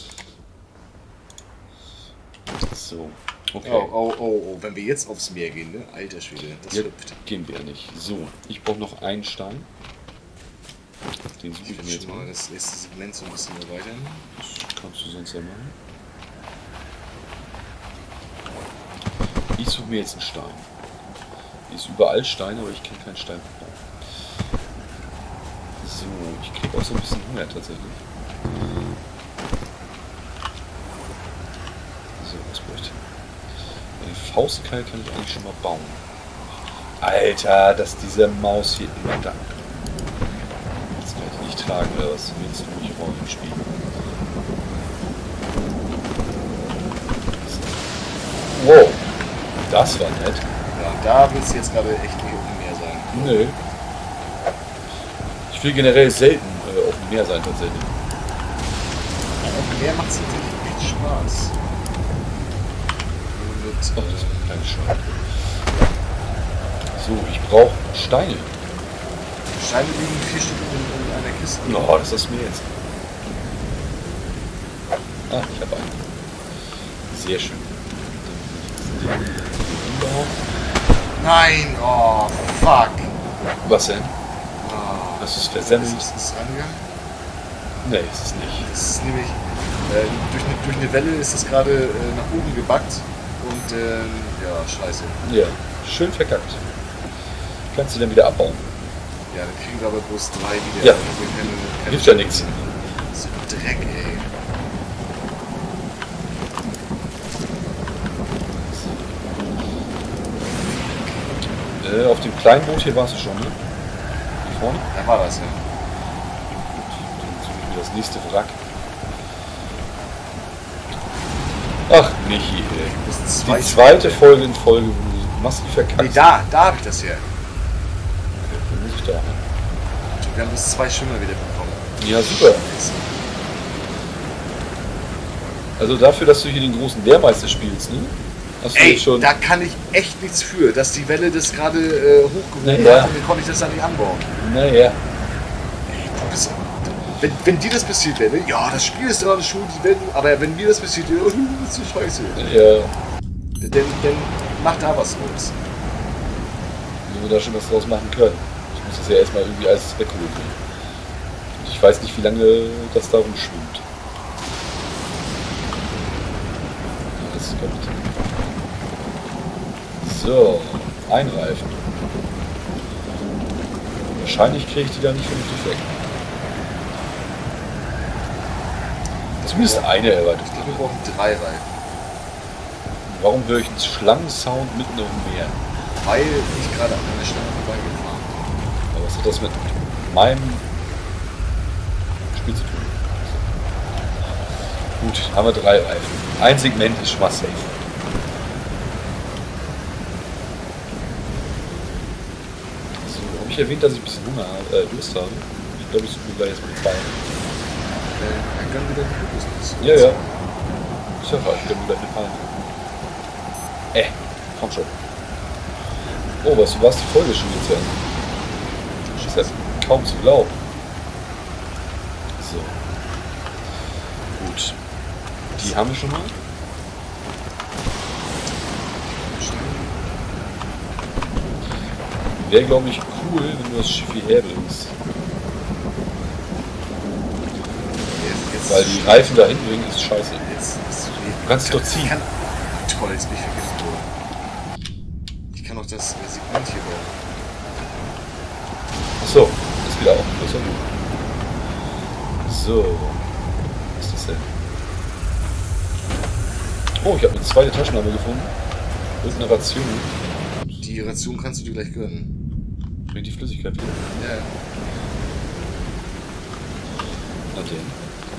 So. Okay. Oh, wenn wir jetzt aufs Meer gehen, ne? Alter Schwede, das Ja, hüpft. gehen wir ja nicht. So, ich brauche noch einen Stein. Den suche Ich ich will mir jetzt schon mal mal. das erste Segment so ein bisschen erweitern. Das kannst du sonst ja machen. Ich suche mir jetzt einen Stein. Hier ist überall Stein, aber ich kenne keinen Stein. So, ich kriege auch so ein bisschen Hunger tatsächlich. So, was bräuchte ich? Den Faustkeil kann ich eigentlich schon mal bauen. Alter, dass diese Maus hier immer da. Das kann ich nicht tragen, oder was willst du mich wollen im Spiel? Wow, das war nett. Ja, da wird es jetzt gerade echt nicht Open Meer sein. Nö. Ich will generell selten auf dem Meer sein tatsächlich. Open Meer macht es tatsächlich echt Spaß. Nur mit, Ach, das ist ein kleines Schwein. So, ich brauche Steine. Steine liegen 4 Stück in einer Kiste. Oh, das ist mir jetzt. Ah, ich habe einen. Sehr schön. Nein, oh fuck. Was denn? Oh, Hast du es versemmelt? ist es rangegangen? Nee, ist es nicht. Das ist nämlich, durch eine Welle ist das gerade nach oben gebackt und ja, scheiße. Ja, schön verkackt. Kannst du denn wieder abbauen? Ja, dann kriegen wir aber bloß 3 wieder. Ja. Keine Hilft ja nichts. So Dreck, ey. Auf dem kleinen Boot hier warst du schon, ne? Hier vorne? Da war das, ja. Dann suche ich mir das nächste Wrack. Ach, Michi, ey. Das ist Die zweite Folge in Folge, wo du massiv verkackst. Nee, da habe ich das her. Dann muss ich da. Wir haben bloß 2 Schwimmer wieder bekommen. Ja, super. Also dafür, dass du hier den großen Lehrmeister spielst, ne? Hast du Ey, jetzt schon... da kann ich echt nichts für, dass die Welle das gerade hochgehoben Naja. hat und dann konnte ich das dann nicht anbauen. Naja. Du bist, wenn dir das passiert wäre, ja, das Spiel ist gerade schon, die Welle, aber wenn mir das passiert wäre, oh, das ist so scheiße. Ja. Dann mach da was los. Wenn wir da schon was draus machen können. Ich muss das ja erstmal irgendwie alles wegholen. Und ich weiß nicht, wie lange das da rumschwimmt. Ja, das kommt. So, einreifen. Wahrscheinlich kriege ich die da nicht vernünftig weg. Zumindest eine Erweiterung. Ich glaube, wir brauchen 3 Reifen. Warum höre ich einen Schlangensound mitten auf dem Meer? Weil ich gerade an einer Schlange vorbeigefahren bin. Aber was hat das mit meinem Spiel zu tun? Gut, haben wir 3 Reifen. Ein Segment ist schon mal safe. So, habe ich erwähnt, dass ich ein bisschen Hunger habe, Durst habe? Ich glaube, ich suche mir gleich jetzt mit Bein. Dann kann wieder die Fokus. Ja, ja. Ich sag ich gönne mir gleich eine Palme. Komm schon. Oh, was, du warst die Folge schon jetzt Ende. Das ist ja kaum zu glauben. So. Gut. Die haben wir schon mal. Wäre, glaube ich, cool, wenn du das Schiff hierher bringst. Weil die Reifen dahin bringen ist scheiße. Du kannst es doch ziehen. Toll, jetzt bin ich vergiftet worden. Ich kann auch das Segment hier bauen. Achso, ist wieder auf. Das ist ja gut. So. Was ist das denn? Oh, ich habe eine zweite Taschenlampe gefunden. Und eine Ration. Die Ration kannst du dir gleich gönnen. Bringt die Flüssigkeit wieder. Ja. Na den.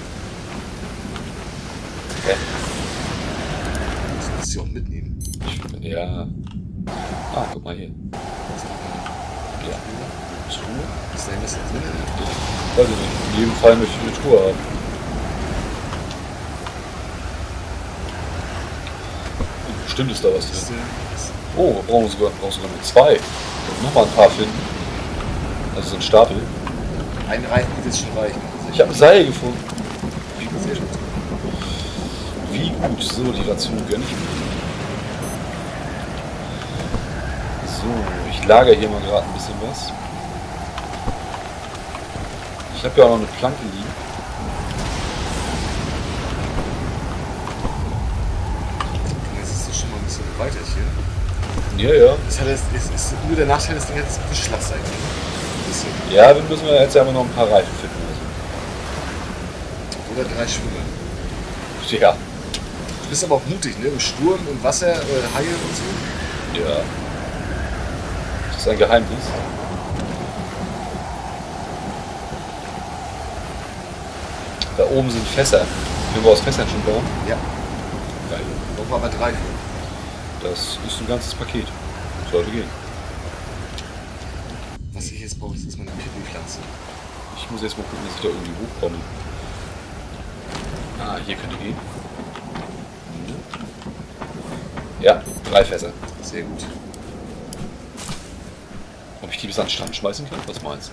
Hä? Das musst du auch mitnehmen. Ja. Ah, guck mal hier. Ja. Truhe? Ist da irgendwas drin? Weiß ich nicht. In jedem Fall möchte ich eine Truhe haben. Bestimmt ist da was drin. Oh, wir brauchen sogar nur 2. Nochmal ein paar finden. Also so ein Stapel. Ein Reifen wird jetzt schon reichen. Ich habe ein Seil gefunden. Wie gut. Sehr gut. Wie gut. So, die Ration gönne ich mir. So, ich lagere hier mal gerade ein bisschen was. Ich habe ja auch noch eine Planke liegen. Jetzt ist das schon mal ein bisschen weiter hier. Ja, ja. Das ist nur der Nachteil, das Ding hat jetzt ein bisschen Schlagseite. Ja, dann müssen wir jetzt aber noch ein paar Reifen finden. Oder 3 Schwimmer. Ja. Du bist aber auch mutig, ne? Im Sturm, im Wasser, Haie und so. Ja. Das ist ein Geheimnis. Da oben sind Fässer. Können wir aus Fässern schon bauen? Ja. Geil. Brauchen wir aber 3 für. Das ist ein ganzes Paket. Sollte gehen. Was ich jetzt brauche, ist erstmal eine Pipi-Pflanze. Ich muss jetzt mal gucken, dass ich da irgendwie hochkomme. Ah, hier könnte gehen. Ja, 3 Fässer. Sehr gut. Ob ich die bis an den Strand schmeißen kann? Was meinst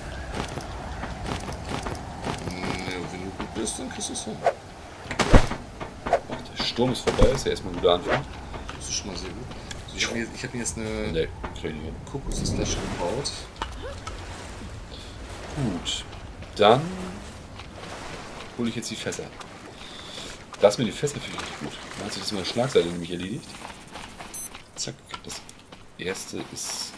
du? Wenn du gut bist, dann kriegst du es hin. Ach, der Sturm ist vorbei, ist ja erstmal ein guter Anfang. Das ist schon mal sehr gut. Also ich hab mir jetzt eine Nee, krieg ich nicht hin. Kokosflasche gebaut. Gut. Dann hole ich jetzt die Fässer. Lass mir die Fässer für richtig gut. Dann hat sich das mit der Schlagseite nämlich erledigt. Zack. Das erste ist...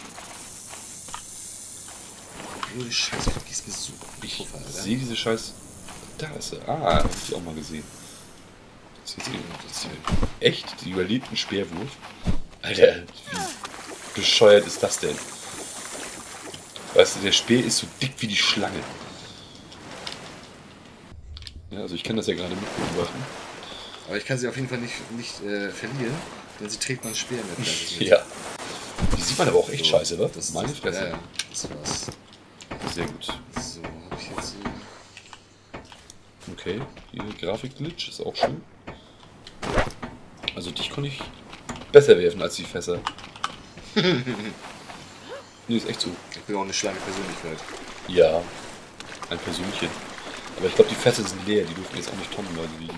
Blöde Scheiße, du gehst mir so Ich Puffer, Alter. sehe diese Scheiß... Da ist sie. Ah, hab ich die auch mal gesehen. Das ist jetzt echt? Die überlebten Speerwurf? Alter, wie bescheuert ist das denn? Weißt du, der Speer ist so dick wie die Schlange. Ja, also ich kann das ja gerade mit beobachten. Aber ich kann sie auf jeden Fall nicht verlieren, denn sie trägt meinen Speer mit. Ja. Die sieht man aber auch echt so, scheiße, wa? Das Meine Fresse. Ja, das war's. Sehr gut. So, hab ich jetzt hier... Okay, hier Grafikglitch ist auch schön. Also dich konnte ich besser werfen als die Fässer. Nee, ist echt so. Ich bin auch eine schlanke Persönlichkeit. Ja, ein Persönchen. Aber ich glaube, die Fässer sind leer, die dürfen jetzt auch nicht tonnenweise liegen.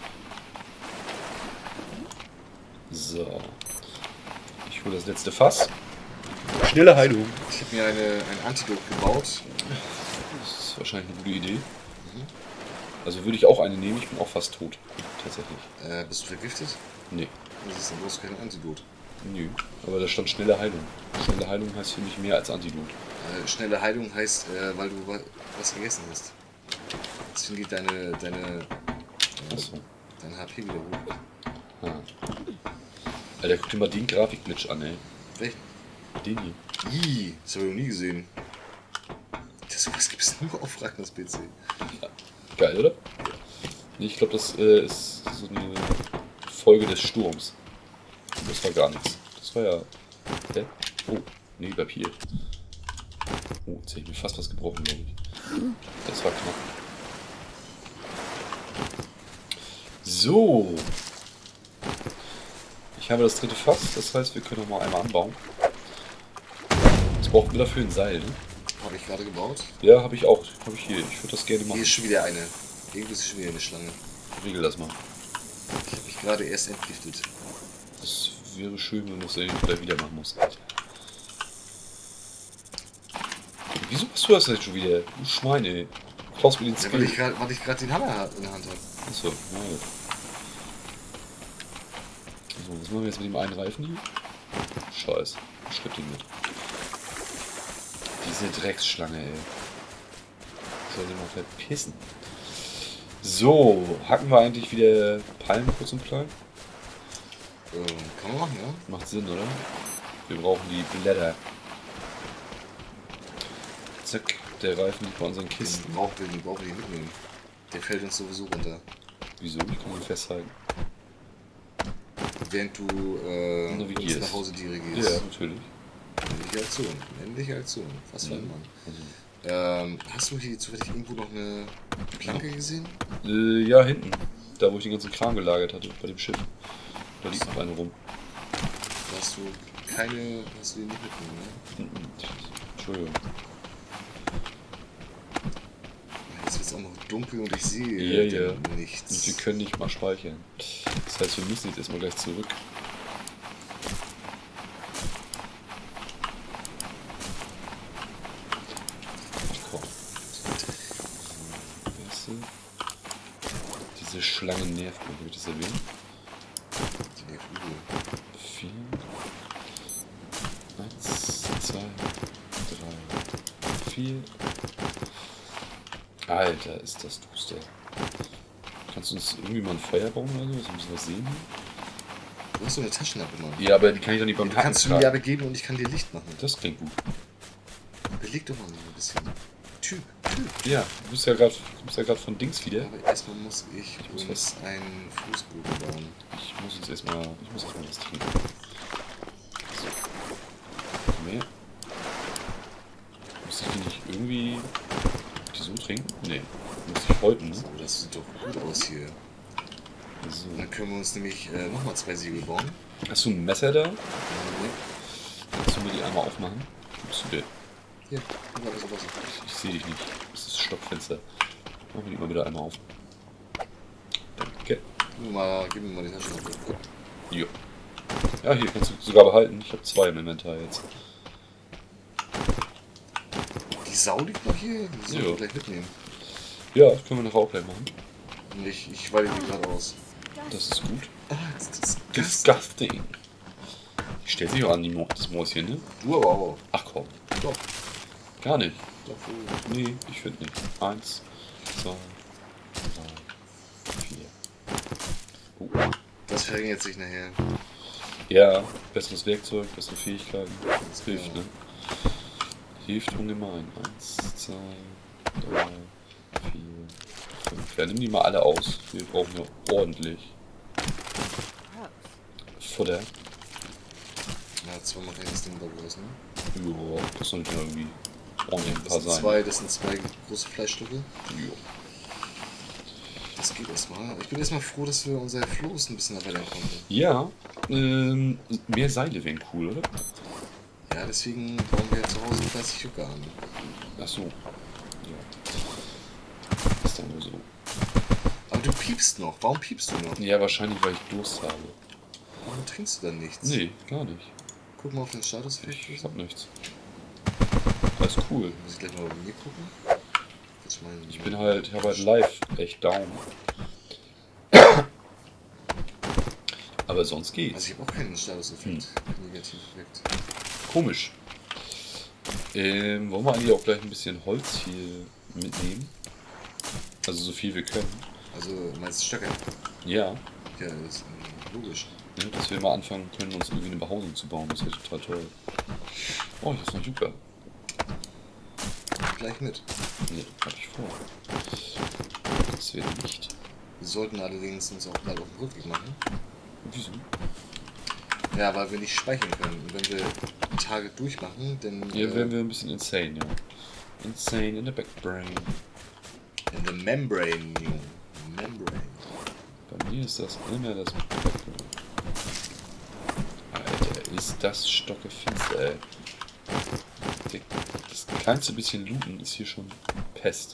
So. Ich hole das letzte Fass. Schnelle Heilung. Ich habe mir ein Antidot gebaut. Das ist wahrscheinlich eine gute Idee. Also würde ich auch eine nehmen, ich bin auch fast tot. Tatsächlich. Bist du vergiftet? Nee. Das ist dann bloß kein Antidot. Nö. Aber da stand schnelle Heilung. Schnelle Heilung heißt für mich mehr als Antidot. Schnelle Heilung heißt, weil du was gegessen hast. Deswegen geht Achso. dein HP wieder hoch. Ah. Alter, guck dir mal den Grafikglitch an, ey. Welchen? Den hier. Ih, das habe ich noch nie gesehen. Was gibt es nur auf Ragnars PC? Ja. Geil, oder? Nee, ich glaube, das ist so eine Folge des Sturms. Das war gar nichts. Das war ja... Hä? Oh, nee, Papier. Oh, jetzt hätte ich mir fast was gebrochen, glaube ich. Das war knapp. So. Ich habe das dritte Fass, das heißt, wir können noch mal einmal anbauen. Jetzt brauchen wir dafür ein Seil, ne? Habe ich gerade gebaut. Ja, habe ich auch. Habe ich hier. Ich würde das gerne machen. Hier ist schon wieder eine. Irgendwo ist schon wieder eine Schlange. Regel das mal. Ich habe mich gerade erst entgiftet. Das wäre schön, wenn du das gleich wieder machen musst. Alter. Wieso machst du das jetzt schon wieder? Du Schwein, ey. Du klaust mir den Ja, Skill. weil ich gerade den Hammer in der Hand habe. Achso, ja. So, was machen wir jetzt mit dem einen Reifen hier? Scheiß. Schritt ihn mit. Diese Drecksschlange, ey. Soll sie mal verpissen. So, hacken wir eigentlich wieder Palmen kurz und klein? Kann man machen, ja. Macht Sinn, oder? Wir brauchen die Blätter. Zack, der Reifen liegt bei unseren Kisten. Den brauchen wir nicht mitnehmen. Der fällt uns sowieso runter. Wieso? Ich kann ihn festhalten. Während du navigierst. nach Hause dirigierst. Ja, natürlich. Männliche Aktion. Männliche Aktion. Was für ein Mann. Hast du hier zufällig irgendwo noch eine Planke gesehen? Ja, hinten. Da, wo ich den ganzen Kram gelagert hatte, bei dem Schiff. Da liegt noch eine rum. Hast du die nicht mitgenommen, ne? Entschuldigung. Jetzt wird es auch noch dunkel und ich sehe Ja. nichts. Und wir können nicht mal speichern. Das heißt, wir müssen jetzt erstmal gleich zurück. Komm. Weißt du? Diese Schlange nervt mich. Habe ich das erwähnt? Die nervt übel. 4. 1, 2, 3, 4. Alter, ist das duster. Kannst du uns irgendwie mal ein Feuer bauen oder so? Dass wir was sehen? Du hast so eine Taschenlampe, Mann. Ja, aber die kann ich doch nicht beim Die Hacken kannst du mir tragen. aber geben und ich kann dir Licht machen. Das klingt gut. Beleg doch mal ein bisschen. Typ. Ja, du bist ja gerade von Dings wieder. Aber erstmal muss ich muss uns einen Fußboden bauen. Ich muss erstmal was trinken. So. Komm her. Muss ich die nicht irgendwie die so trinken? Nee. Muss ich häuten, ne? So, das sieht doch gut aus hier. So. Dann können wir uns nämlich nochmal 2 Segel bauen. Hast du ein Messer da? Ja. Kannst du mir die einmal aufmachen? Gibst du dir? Hier, überall so Wasser. Ich sehe dich nicht. Das ist das Stockfenster. Machen wir die mal wieder einmal auf. Danke. Gib mir mal die Taschenlampe. Jo. Ja, hier kannst du sogar behalten. Ich habe 2 im Inventar jetzt. Die Sau liegt noch hier? Die soll Jo. ich gleich mitnehmen. Ja, das können wir nachher auch gleich machen. Ich weite die gerade aus. Das ist gut. Ah, das ist Disgusting. Ich stell sich auch an das Mäuschen, ne? Du aber auch. Ach komm. Doch. Gar nicht. Doch, Nee, ich finde nicht. 1, 2, 3, 4. das verringert sich nachher. Ja, besseres Werkzeug, bessere Fähigkeiten. Das hilft, Ja. ne? Hilft ungemein. 1, 2, 3, 4, 5. Ja, nimm die mal alle aus. Wir brauchen ja ordentlich Futter. Ja, zweimal kann ich das Ding da raus, ne? Ja, das sollen ja irgendwie ordentlich ein paar sein. Das sind zwei große Fleischstücke. Ja. Das geht erstmal. Ich bin erstmal froh, dass wir unser Floß ein bisschen erweitern konnten. Ja, mehr Seile wären cool, oder? Ja, deswegen bauen wir zu Hause 30 Jucker an. Ach so. Ja. Ist dann nur so. Aber du piepst noch. Warum piepst du noch? Ja, wahrscheinlich, weil ich Durst habe. Warum trinkst du dann nichts? Nee, gar nicht. Guck mal auf den Status. Ich hab nichts. Alles cool. Muss ich gleich mal bei mir gucken? Ich habe halt live echt down. Aber sonst geht's. Also ich habe auch keinen Status-Effekt. Negativ-Effekt. Komisch. Wollen wir eigentlich auch gleich ein bisschen Holz hier mitnehmen? Also so viel wir können. Also meinst du Stöcke? Ja. Ja, das ist logisch. Ja, dass wir mal anfangen können, uns irgendwie eine Behausung zu bauen. Das wäre total toll. Oh, hier ist noch Yucca. Gleich mit. Nee, hab ich vor. Das wäre nicht. Wir sollten allerdings uns auch bald auf den Rückweg machen. Wieso? Ja, weil wir nicht speichern können. Und wenn wir Tage durchmachen, dann... Hier werden wir ein bisschen insane, ja. Insane in the backbrain. In the membrane, Junge. Membrane. Bei mir ist das immer das Backbrain. Alter, ist das stockefinster, ey. Das kleinste bisschen Looten ist hier schon Pest.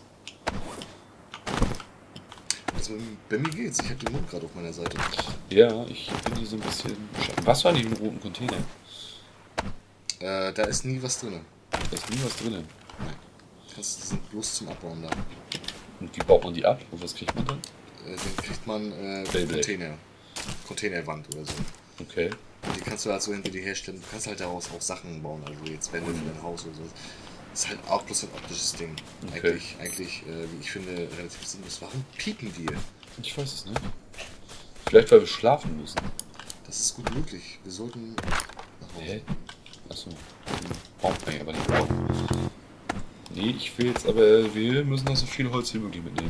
Also bei mir geht's. Ich habe den Mund gerade auf meiner Seite. Ja, ich bin hier so ein bisschen... Was war in dem roten Container? Da ist nie was drin. Da ist nie was drin. Nein. Die sind bloß zum Abbauen da. Und wie baut man die ab? Und was kriegt man dann? Dann kriegt man Beyblade. Containerwand oder so. Okay. Und die kannst du halt so hinter dir herstellen. Du kannst halt daraus auch Sachen bauen. Also jetzt Wände für dein Haus oder so. Das ist halt auch bloß ein optisches Ding. Okay. Eigentlich wie ich finde, relativ sinnlos. Warum piepen wir? Ich weiß es nicht. Vielleicht, weil wir schlafen müssen. Das ist gut möglich. Wir sollten nach Hause. Hä? Achso. Braucht man ja aber nicht brauchen. Nee, ich will jetzt aber, wir müssen noch so viel Holz wie möglich mitnehmen.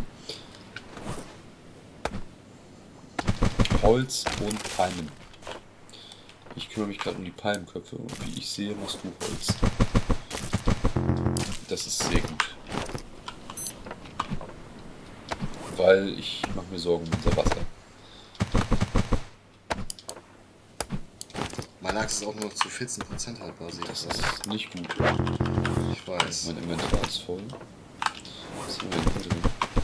Holz und Palmen. Ich kümmere mich gerade um die Palmköpfe und wie ich sehe, machst du Holz. Das ist sehr gut. Weil ich mache mir Sorgen um unser Wasser. Mein Lachs ist auch nur noch zu 14% haltbar. Das ist nicht gut. Ich weiß. Mein Inventar ist voll. Was haben wir denn hier drin?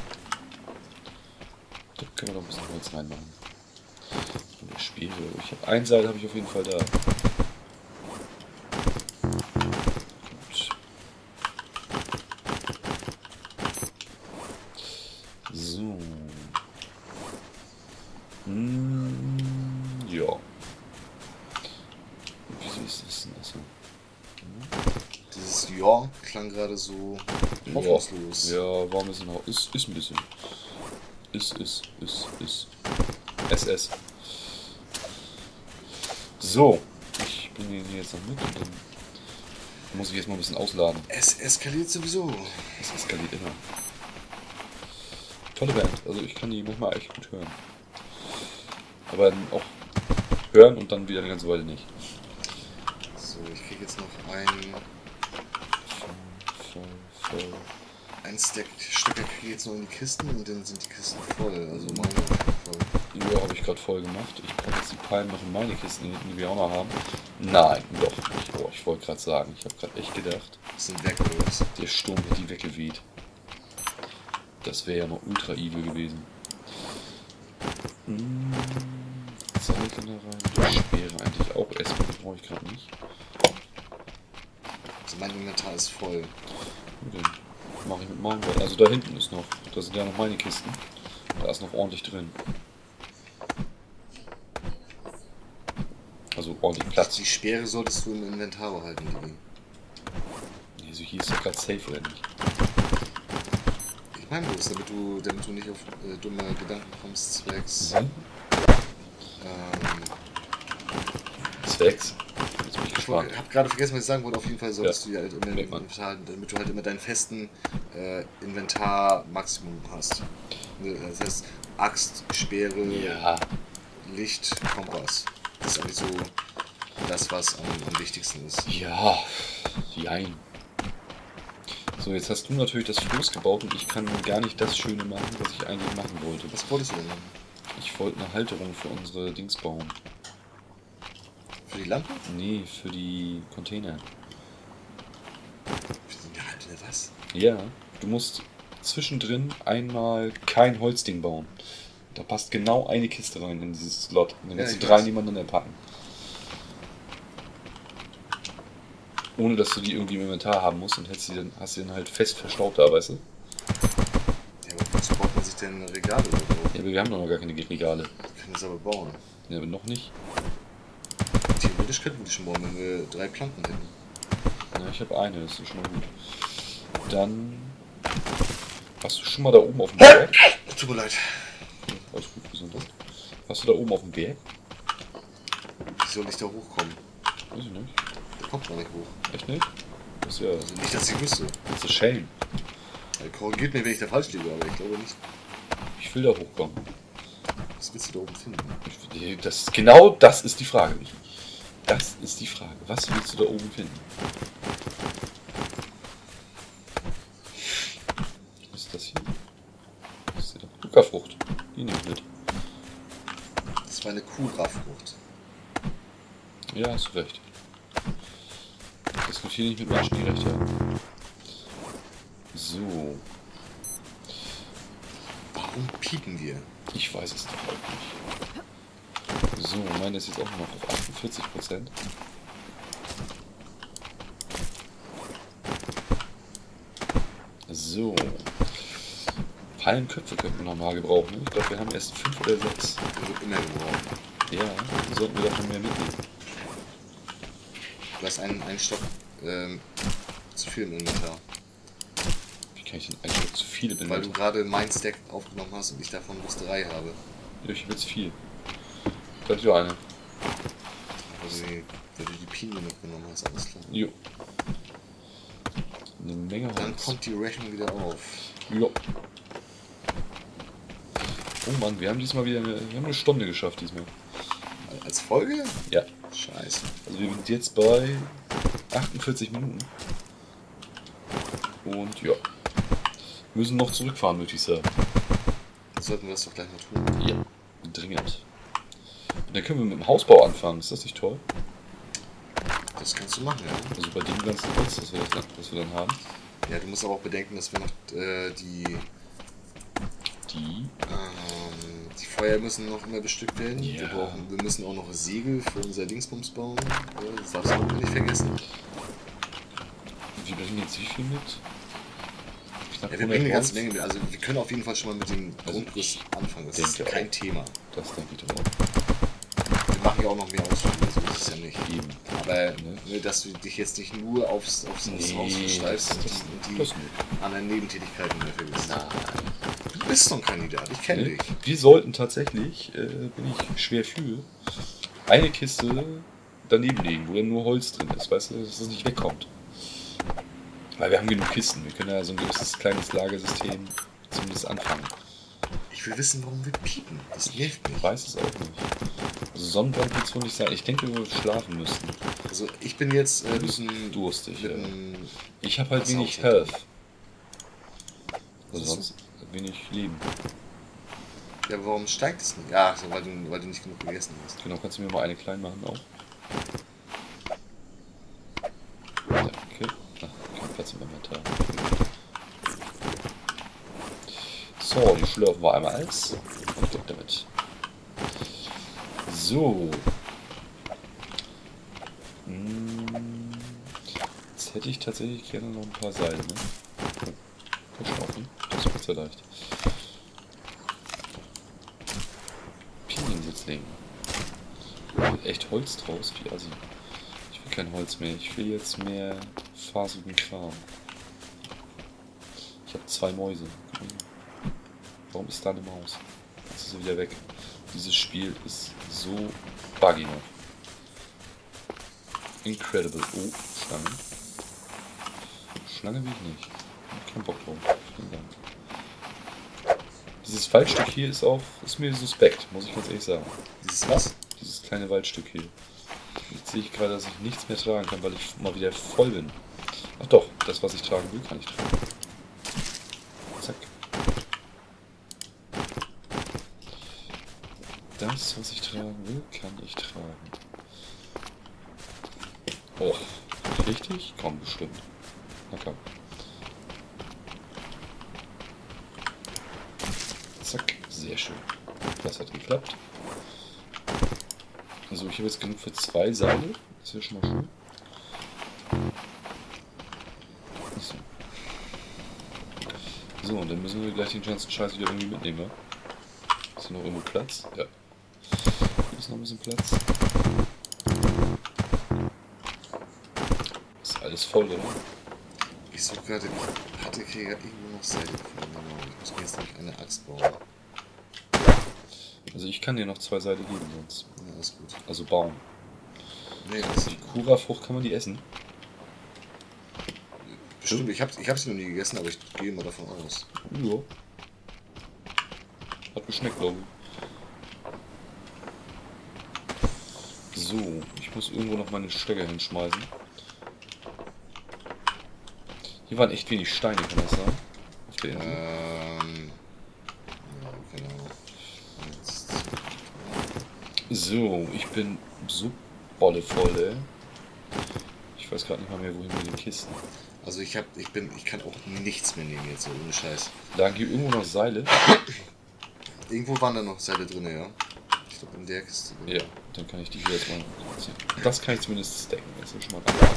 Da können wir doch ein bisschen Holz reinmachen. Oder Speere. Ich habe ein Seil habe ich auf jeden Fall da. Gut. So. Ja. Wieso ist das denn so? Dieses Ja klang gerade so hoffnungslos. Ja, war ein bisschen ist ein bisschen. Ist. SS. So, ich bringe den hier jetzt noch mit und dann muss ich jetzt mal ein bisschen ausladen. Es eskaliert sowieso. Es eskaliert immer. Tolle Band, also ich kann die manchmal echt gut hören. Aber dann auch hören und dann wieder eine ganze Weile nicht. So, ich kriege jetzt noch ein Stack Stücke kriege ich jetzt noch in die Kisten und dann sind die Kisten voll. Also meine voll. Ja, habe ich gerade voll gemacht. Ich packe jetzt die Palmen noch in meine Kisten hinten, die wir auch noch haben. Nein, doch nicht. Oh, ich wollte gerade sagen, ich habe gerade echt gedacht, Das sind weg oder was? der Sturm hat die weggeweht. Das wäre ja noch ultra evil gewesen. Seil kann da rein. Die Speere eigentlich auch. Erstmal brauche ich gerade nicht. Also mein Inventar ist voll. Wo denn? Mache ich mit meinem Bett. Also da hinten ist noch. Da sind ja noch meine Kisten. Da ist noch ordentlich drin. Also ordentlich Platz. Die Speere solltest du im Inventar behalten, Digi. Also hier ist doch gerade safe, oder nicht? Ich meine bloß, damit du nicht auf dumme Gedanken kommst, zwecks. Zwecks? Jetzt bin ich Ich gespannt. habe gerade vergessen, was ich sagen wollte. Auf jeden Fall solltest Ja. du ja halt immer im Inventar halten, damit du halt immer deinen festen Inventar-Maximum hast. Das heißt, Axt, Speere, Ja. Licht, Kompass. Das ist eigentlich so das, was am wichtigsten ist. Ja. Jein. So, jetzt hast du natürlich das Floß gebaut und ich kann gar nicht das Schöne machen, was ich eigentlich machen wollte. Was wolltest du denn machen? Ich wollte eine Halterung für unsere Dings bauen. Für die Lampe? Nee, für die Container. Was? Ja, du musst zwischendrin einmal kein Holzding bauen. Da passt genau eine Kiste rein in dieses Slot. Und dann Ja, kannst du ich 3 weiß. nebeneinander packen. Ohne dass du die irgendwie im Inventar haben musst und hast sie dann halt fest verstaut da, weißt du? Ja, aber wozu baut man sich denn Regale oder so? Ja, aber wir haben doch noch gar keine Regale. Wir können das aber bauen. Ja, aber noch nicht. Theoretisch könnten wir die schon bauen, wenn wir 3 Planken hätten. Ja, ich habe eine, das ist schon mal gut. Dann hast du schon mal da oben auf dem Berg. Tut mir leid. Alles gut, Gesundheit. Hast du da oben auf dem Berg? Wie soll ich da hochkommen? Weiß ich nicht. Der kommt gar nicht hoch. Echt nicht? Das ist ja. Also nicht, dass ich wüsste. Das ist shame. Er korrigiert mich, wenn ich da falsch liege, aber ich glaube nicht. Ich will da hochkommen. Was willst du da oben finden? Genau das ist die Frage, Michi. Das ist die Frage. Was willst du da oben finden? Was ist das hier? Was ist das? Zuckerfrucht. Die nehme ich mit. Das war eine Kuhgrafrucht. Ja, hast du recht. Diskutiere nicht mit Menschen, die recht haben. So. Warum piepen wir? Ich weiß es doch auch nicht. So, meine ist jetzt auch noch auf 48%. So. Palmköpfe könnten wir nochmal gebrauchen. Ich glaube, wir haben erst 5 oder 6. Der wird immer gebraucht. Ja, die sollten wir davon mehr mitnehmen. Du hast einen Stock zu viel im Inventar. Wie kann ich denn eigentlich zu viele Weil du benutzen? gerade mein Stack aufgenommen hast und ich davon bloß 3 habe. Ja, ich habe jetzt 4. Das ist ja eine. Weil du die Pinie mitgenommen hast, alles klar. Jo. Eine Menge Holz. Dann kommt die Rechnung wieder auf. Jo. Oh Mann, wir haben diesmal wieder eine Stunde geschafft diesmal. Als Folge? Ja. Scheiße. Also wir sind jetzt bei 48 Minuten. Und ja. Müssen noch zurückfahren, würde ich sagen. Dann sollten wir das doch gleich mal tun. Ja. Dringend. Und dann können wir mit dem Hausbau anfangen. Ist das nicht toll? Das kannst du machen, ja. Also bei dem ganzen Holz, was wir dann haben. Ja, du musst aber auch bedenken, dass wir noch die Feuer müssen noch immer bestückt werden. Ja. Wir müssen auch noch Segel für unser Dingsbums bauen. Das darfst du auch nicht vergessen. Wir bringen jetzt wie viel mit? Knapp Ja, wir bringen eine 100 ganze Holz. Menge mit. Also wir können auf jeden Fall schon mal mit dem Grundriss anfangen. Das ist denke kein auch. Thema. Das denke ich doch auch. Wir machen ja auch noch mehr Ausführungen, so ist es ja nicht. Eben. Aber ne, dass du dich jetzt nicht nur aufs Haus versteifst und die das nicht. anderen Nebentätigkeiten mehr vergisst. Nein. Du bist so ein Kandidat, ich kenne dich. Wir sollten tatsächlich, bin ich schwer für, eine Kiste daneben legen, wo dann nur Holz drin ist, weißt du, dass es nicht wegkommt. Weil wir haben genug Kisten, wir können ja so ein gewisses kleines Lagersystem zumindest anfangen. Ich will wissen, warum wir piepen. Das nervt Ich mich. weiß es auch nicht. Also Sonnenbrand wird es wohl nicht sein. Ich denke, wir schlafen müssten. Also ich bin jetzt Du bist durstig, mit ja. einem Ich habe halt Was wenig auch, Health. Was Also ist sonst wenig Leben. Ja, aber warum steigt es nicht? Ja, so, weil du nicht genug gegessen hast. Genau, kannst du mir mal eine klein machen auch? Danke. Ach, kein Platz im Inventar. So, die schlürfen wir einmal als. Und weg damit. So. Jetzt hätte ich tatsächlich gerne noch ein paar Seile, ne? nicht so leicht. Piniensitzling. Echt Holz draus? Wie assi. Ich will kein Holz mehr. Ich will jetzt mehr faserigen Kram. Ich habe 2 Mäuse. Warum ist da eine Maus? Jetzt ist sie wieder weg. Dieses Spiel ist so buggy noch. Incredible. Oh, Schlange. Schlange will ich nicht. Kein Bock drauf. Vielen Dank. Dieses Waldstück hier ist mir suspekt, muss ich ganz ehrlich sagen. Dieses was? Dieses kleine Waldstück hier. Jetzt sehe ich gerade, dass ich nichts mehr tragen kann, weil ich mal wieder voll bin. Ach doch, das was ich tragen will, kann ich tragen. Zack. Das, was ich tragen will, kann ich tragen. Oh, richtig? Komm, bestimmt. Na komm. Zack, sehr schön. Das hat geklappt. Also ich habe jetzt genug für 2 Seile. Das ist ja schon mal schön. So. So, und dann müssen wir gleich den ganzen Scheiß wieder irgendwie mitnehmen, wa? Ist hier noch irgendwo Platz? Ja. Hier ist noch ein bisschen Platz. Ist alles voll, oder? Ich suche gerade, ich hatte gerade irgendwo noch Seile gefunden. Ich muss mir jetzt nämlich eine Axt bauen. Also ich kann dir noch 2 Seile geben sonst. Ja, ist gut. Also bauen. Nee, das Die Kura-Frucht, kann man die essen? bestimmt. Ich hab sie noch nie gegessen, aber ich gehe mal davon aus. Ja. Hat geschmeckt, glaube ich. So, ich muss irgendwo noch meine Stöcke hinschmeißen. Hier waren echt wenig Steine, kann das sein? Auf der Insel. Ja, genau. Jetzt. So, ich bin so voll, ey. Ich weiß gerade nicht mal mehr, wohin mit den Kisten. Also ich kann auch nichts mehr nehmen jetzt, so ohne Scheiß. Lagen hier irgendwo noch Seile? Irgendwo waren da noch Seile drin, ja. Ich glaube in der Kiste. Ja, dann kann ich die hier jetzt mal ziehen. Das kann ich zumindest stacken, das ist schon mal geil.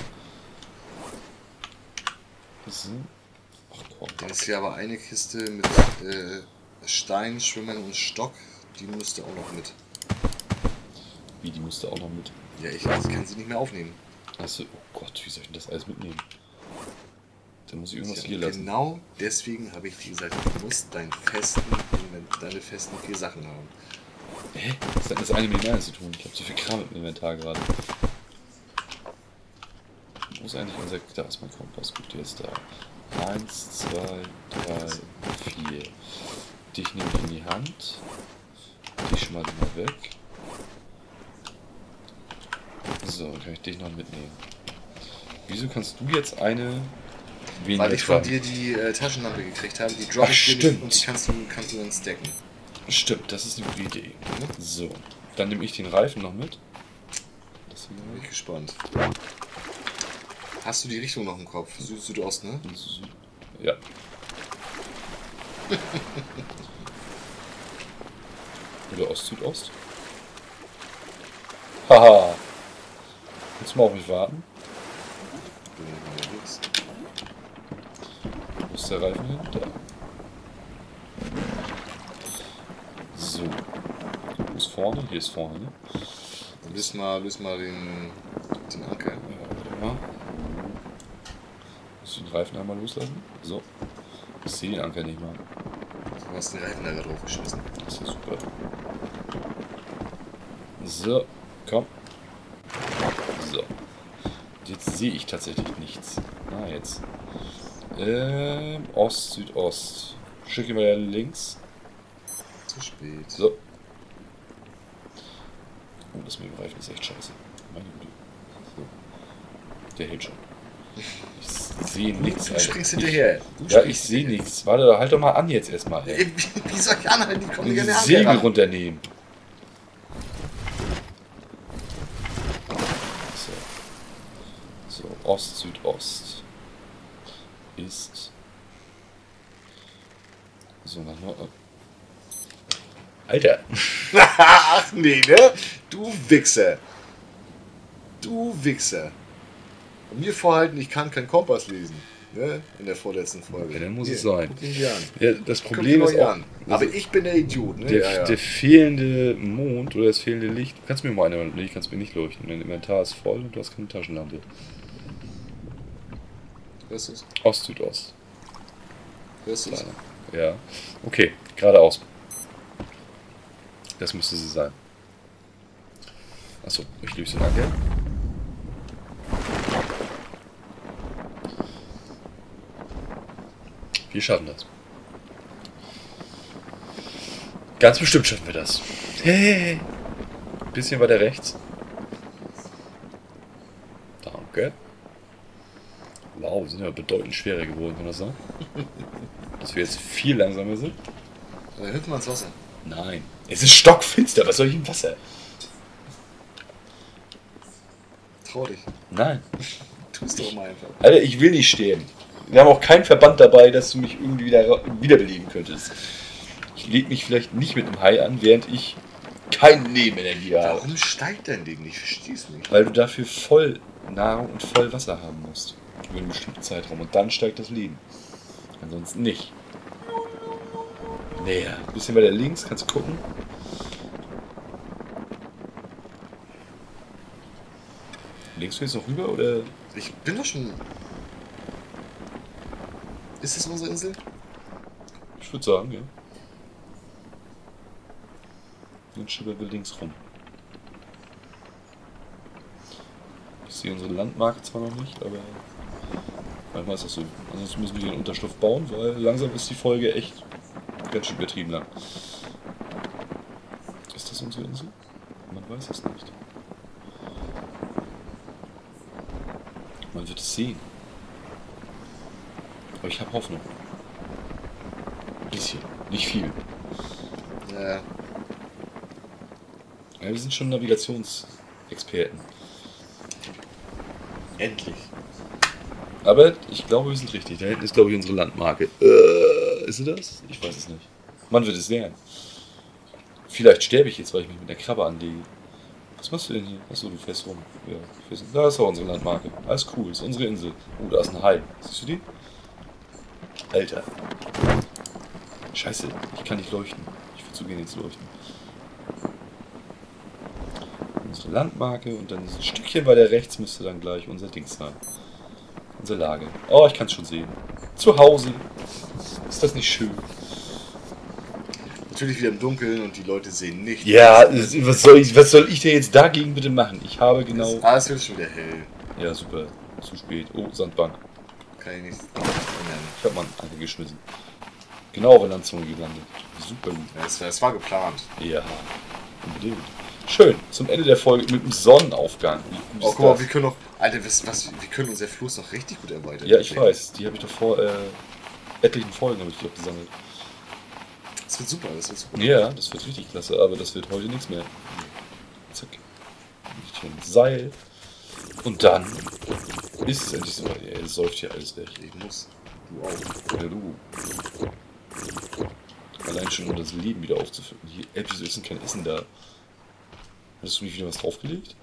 So. Ach komm. Dann ist hier aber eine Kiste mit Stein, Schwimmen und Stock. Die müsste auch noch mit. Wie, die musste auch noch mit? Ja, ich kann sie nicht mehr aufnehmen. Achso, oh Gott, wie soll ich denn das alles mitnehmen? Dann muss ich irgendwas hier lassen. Genau deswegen habe ich dir gesagt, du musst deine festen 4 Sachen haben. Hä? Das hat das eine mit dem anderen zu tun. Ich habe so viel Kram im Inventar gerade. Wo ist eigentlich unser... Da ist mein Kompass. Gut, der ist da. 1, 2, 3, 4. Dich nehme ich in die Hand. Die schmeiße ich mal weg. So, dann kann ich dich noch mitnehmen. Wieso kannst du jetzt eine weniger Weil ich von tragen? dir die Taschenlampe gekriegt habe, die drop ich dir und die kannst du dann stacken. Stimmt, das ist eine gute Idee. So, dann nehme ich den Reifen noch mit. Das hier. Bin ich gespannt. Hast du die Richtung noch im Kopf? Südost, ne? Ja. Oder Ost-Südost? Haha. Kannst du mal auf mich warten? Bin unterwegs. Wo ist der Reifen hin? Da. So. Wo ist vorne? Hier ist vorne, ne? Dann löst mal den Anker. Ja, warte mal. Muss ich den Reifen einmal loslassen? So. Ich sehe den Anker nicht mal. Du hast den Reifen da gerade draufgeschmissen. Das ist ja super. So, komm. So. Jetzt sehe ich tatsächlich nichts. Ah, jetzt. Ost, Südost. Schicken wir ja links. Zu spät. So. Oh, das mit dem Reifen ist echt scheiße. Meine Güte. So. Der hält schon. Ich sehe nichts. Du springst hinterher. Ja, ich sehe nichts. Warte, halt doch mal an jetzt erstmal. Ey. Wie soll ich anhalten? Die kommen Die nicht an der Segel Anker. runternehmen. So. So, Ost, Südost. Ist. So, nach Nord. Alter! Ach nee, ne? Du Wichser. Du Wichser. Und mir vorhalten, ich kann keinen Kompass lesen. Ne? In der vorletzten Folge. Ja, dann muss es sein. Guck ihn dir an. Ja, das Problem ist auch, Aber ich bin der Idiot, ne? der fehlende Mond oder das fehlende Licht. Du kannst mir mal eine, ich kannst mir nicht leuchten. Mein Inventar ist voll und du hast keine Taschenlampe. Hörst du es? Ost, Südost. Hörst du es? Ja. Okay, geradeaus. Das müsste sie sein. Achso, ich löse den Anker. Wir schaffen das. Ganz bestimmt schaffen wir das. Hey! Bisschen weiter rechts. Danke. Wow, wir sind ja bedeutend schwerer geworden, kann das sein? Dass wir jetzt viel langsamer sind? Dann hüpfen wir ins Wasser. Nein. Es ist stockfinster, was soll ich im Wasser? Trau dich. Nein. Tu es doch mal einfach. Alter, ich will nicht sterben. Wir haben auch keinen Verband dabei, dass du mich irgendwie wiederbeleben könntest. Ich leg mich vielleicht nicht mit dem Hai an, während ich keine Nebenenergie habe. Warum steigt dein Leben nicht? Ich versteh's nicht. Weil du dafür voll Nahrung und voll Wasser haben musst. Über einen bestimmten Zeitraum. Und dann steigt das Leben. Ansonsten nicht. Näher. Ein bisschen weiter links, kannst du gucken. Links willst du noch rüber oder? Ich bin doch schon. Ist das unsere Insel? Ich würde sagen, ja. Dann schippern wir links rum. Ich sehe unsere Landmarke zwar noch nicht, aber manchmal ist das so. Ansonsten müssen wir den Unterschlupf bauen, weil langsam ist die Folge echt ganz schön übertrieben lang. Ist das unsere Insel? Man weiß es nicht. Man wird es sehen. Aber ich habe Hoffnung. Ein bisschen. Nicht viel. Ja. Ja, wir sind schon Navigationsexperten. Endlich. Aber ich glaube, wir sind richtig. Da hinten ist, glaube ich, unsere Landmarke. Ist sie das? Ich weiß es nicht. Man wird es lernen. Vielleicht sterbe ich jetzt, weil ich mich mit der Krabbe anlege. Was machst du denn hier? Achso, du fährst rum. Ja, da ist auch unsere Landmarke. Alles cool, ist unsere Insel. Oh, da ist ein Hai. Siehst du die? Alter. Scheiße, ich kann nicht leuchten. Ich will zu gehen jetzt leuchten. Unsere Landmarke und dann ein Stückchen weiter rechts müsste dann gleich unser Dings sein. Unsere Lage. Oh, ich kann es schon sehen. Zu Hause. Ist das nicht schön? Natürlich wieder im Dunkeln und die Leute sehen nichts. Ja, was soll ich denn jetzt dagegen bitte machen? Ich habe genau... Es wird schon wieder hell. Ja, super. Zu spät. Oh, Sandbank. Kann ich nicht. Ich habe mal einen Anker geschmissen. Genau auf der Landzunge gelandet. Super gut. Ja, es war geplant. Ja, unbedingt. Schön, zum Ende der Folge mit dem Sonnenaufgang. Oh, guck mal, wir können noch. Alter, wir können unser Fluss noch richtig gut erweitern. Ja, ich weiß. Die habe ich doch vor etlichen Folgen habe ich die auch gesammelt. Das wird super, das wird super. Ja, das wird richtig klasse, aber das wird heute nichts mehr. Zack. Ein Seil. Und dann ist es endlich so weit. Es säuft hier alles weg. Ich muss. Du auch. Ja, du. Allein schon, um das Leben wieder aufzufüllen. Hier, wieso ist denn kein Essen da? Hast du nicht wieder was draufgelegt?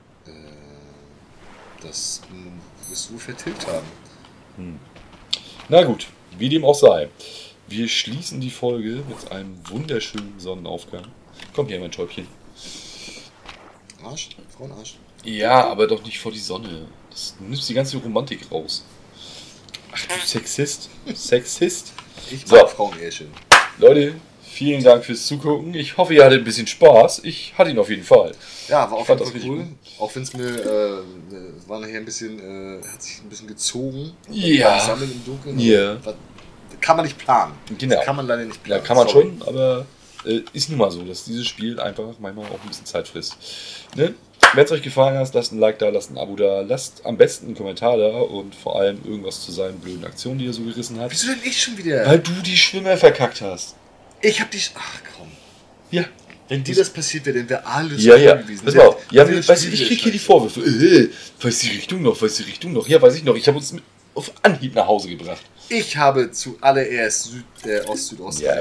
Das wirst du vertilgt haben. Na gut, wie dem auch sei. Wir schließen die Folge mit einem wunderschönen Sonnenaufgang. Komm hier, mein Täubchen. Arsch? Frauenarsch? Ja, aber doch nicht vor die Sonne. Das nimmt die ganze Romantik raus. Ach du Sexist. Sexist. Ich So. mag Frauenärschchen. Leute, vielen Dank fürs Zugucken. Ich hoffe, ihr hattet ein bisschen Spaß. Ich hatte ihn auf jeden Fall. Ja, war Ich auch fand ganz das cool. richtig Auch wenn es mir war nachher ein bisschen, hat sich ein bisschen gezogen. Ja. Beim Sammeln im Dunkeln. Ja. Das kann man nicht planen. Genau. Das kann man leider nicht Ja, planen. kann man Sorry. schon, aber ist nun mal so, dass dieses Spiel einfach manchmal auch ein bisschen Zeit frisst. Ne? Wenn es euch gefallen hat, lasst ein Like da, lasst ein Abo da, lasst am besten einen Kommentar da und vor allem irgendwas zu seinen blöden Aktionen, die er so gerissen hat. Wieso denn ich schon wieder? Weil du die Schwimmer verkackt hast. Ich hab dich. Ach komm. Ja. Wenn dir das passiert wäre, dann wäre alles Ja, ja. gewesen. Pass mal auf. Ja, Das weißt du, Spiel ich wieder krieg hier die scheiße. Vorwürfe. Weiß die Richtung noch, weiß die Richtung noch. Ja, weiß ich noch. Ich habe uns auf Anhieb nach Hause gebracht. Ich habe zuallererst Ost-Südost. Ja.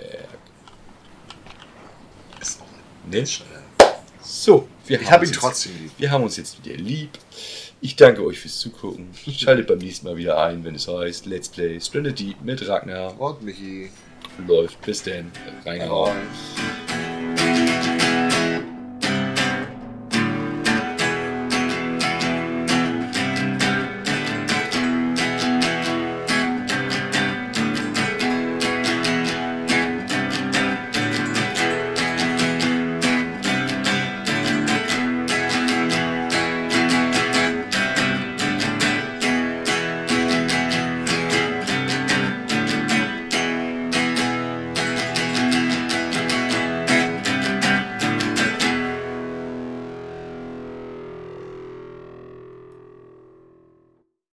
Ist auch Ne? nicht. So, Ich habe ihn trotzdem lieb. Wir haben uns jetzt wieder lieb. Ich danke euch fürs Zugucken. Schaltet beim nächsten Mal wieder ein, wenn es heißt Let's Play Stranded Deep mit Ragnar. Und Michi. Läuft. Bis denn. Reingehauen. Bye.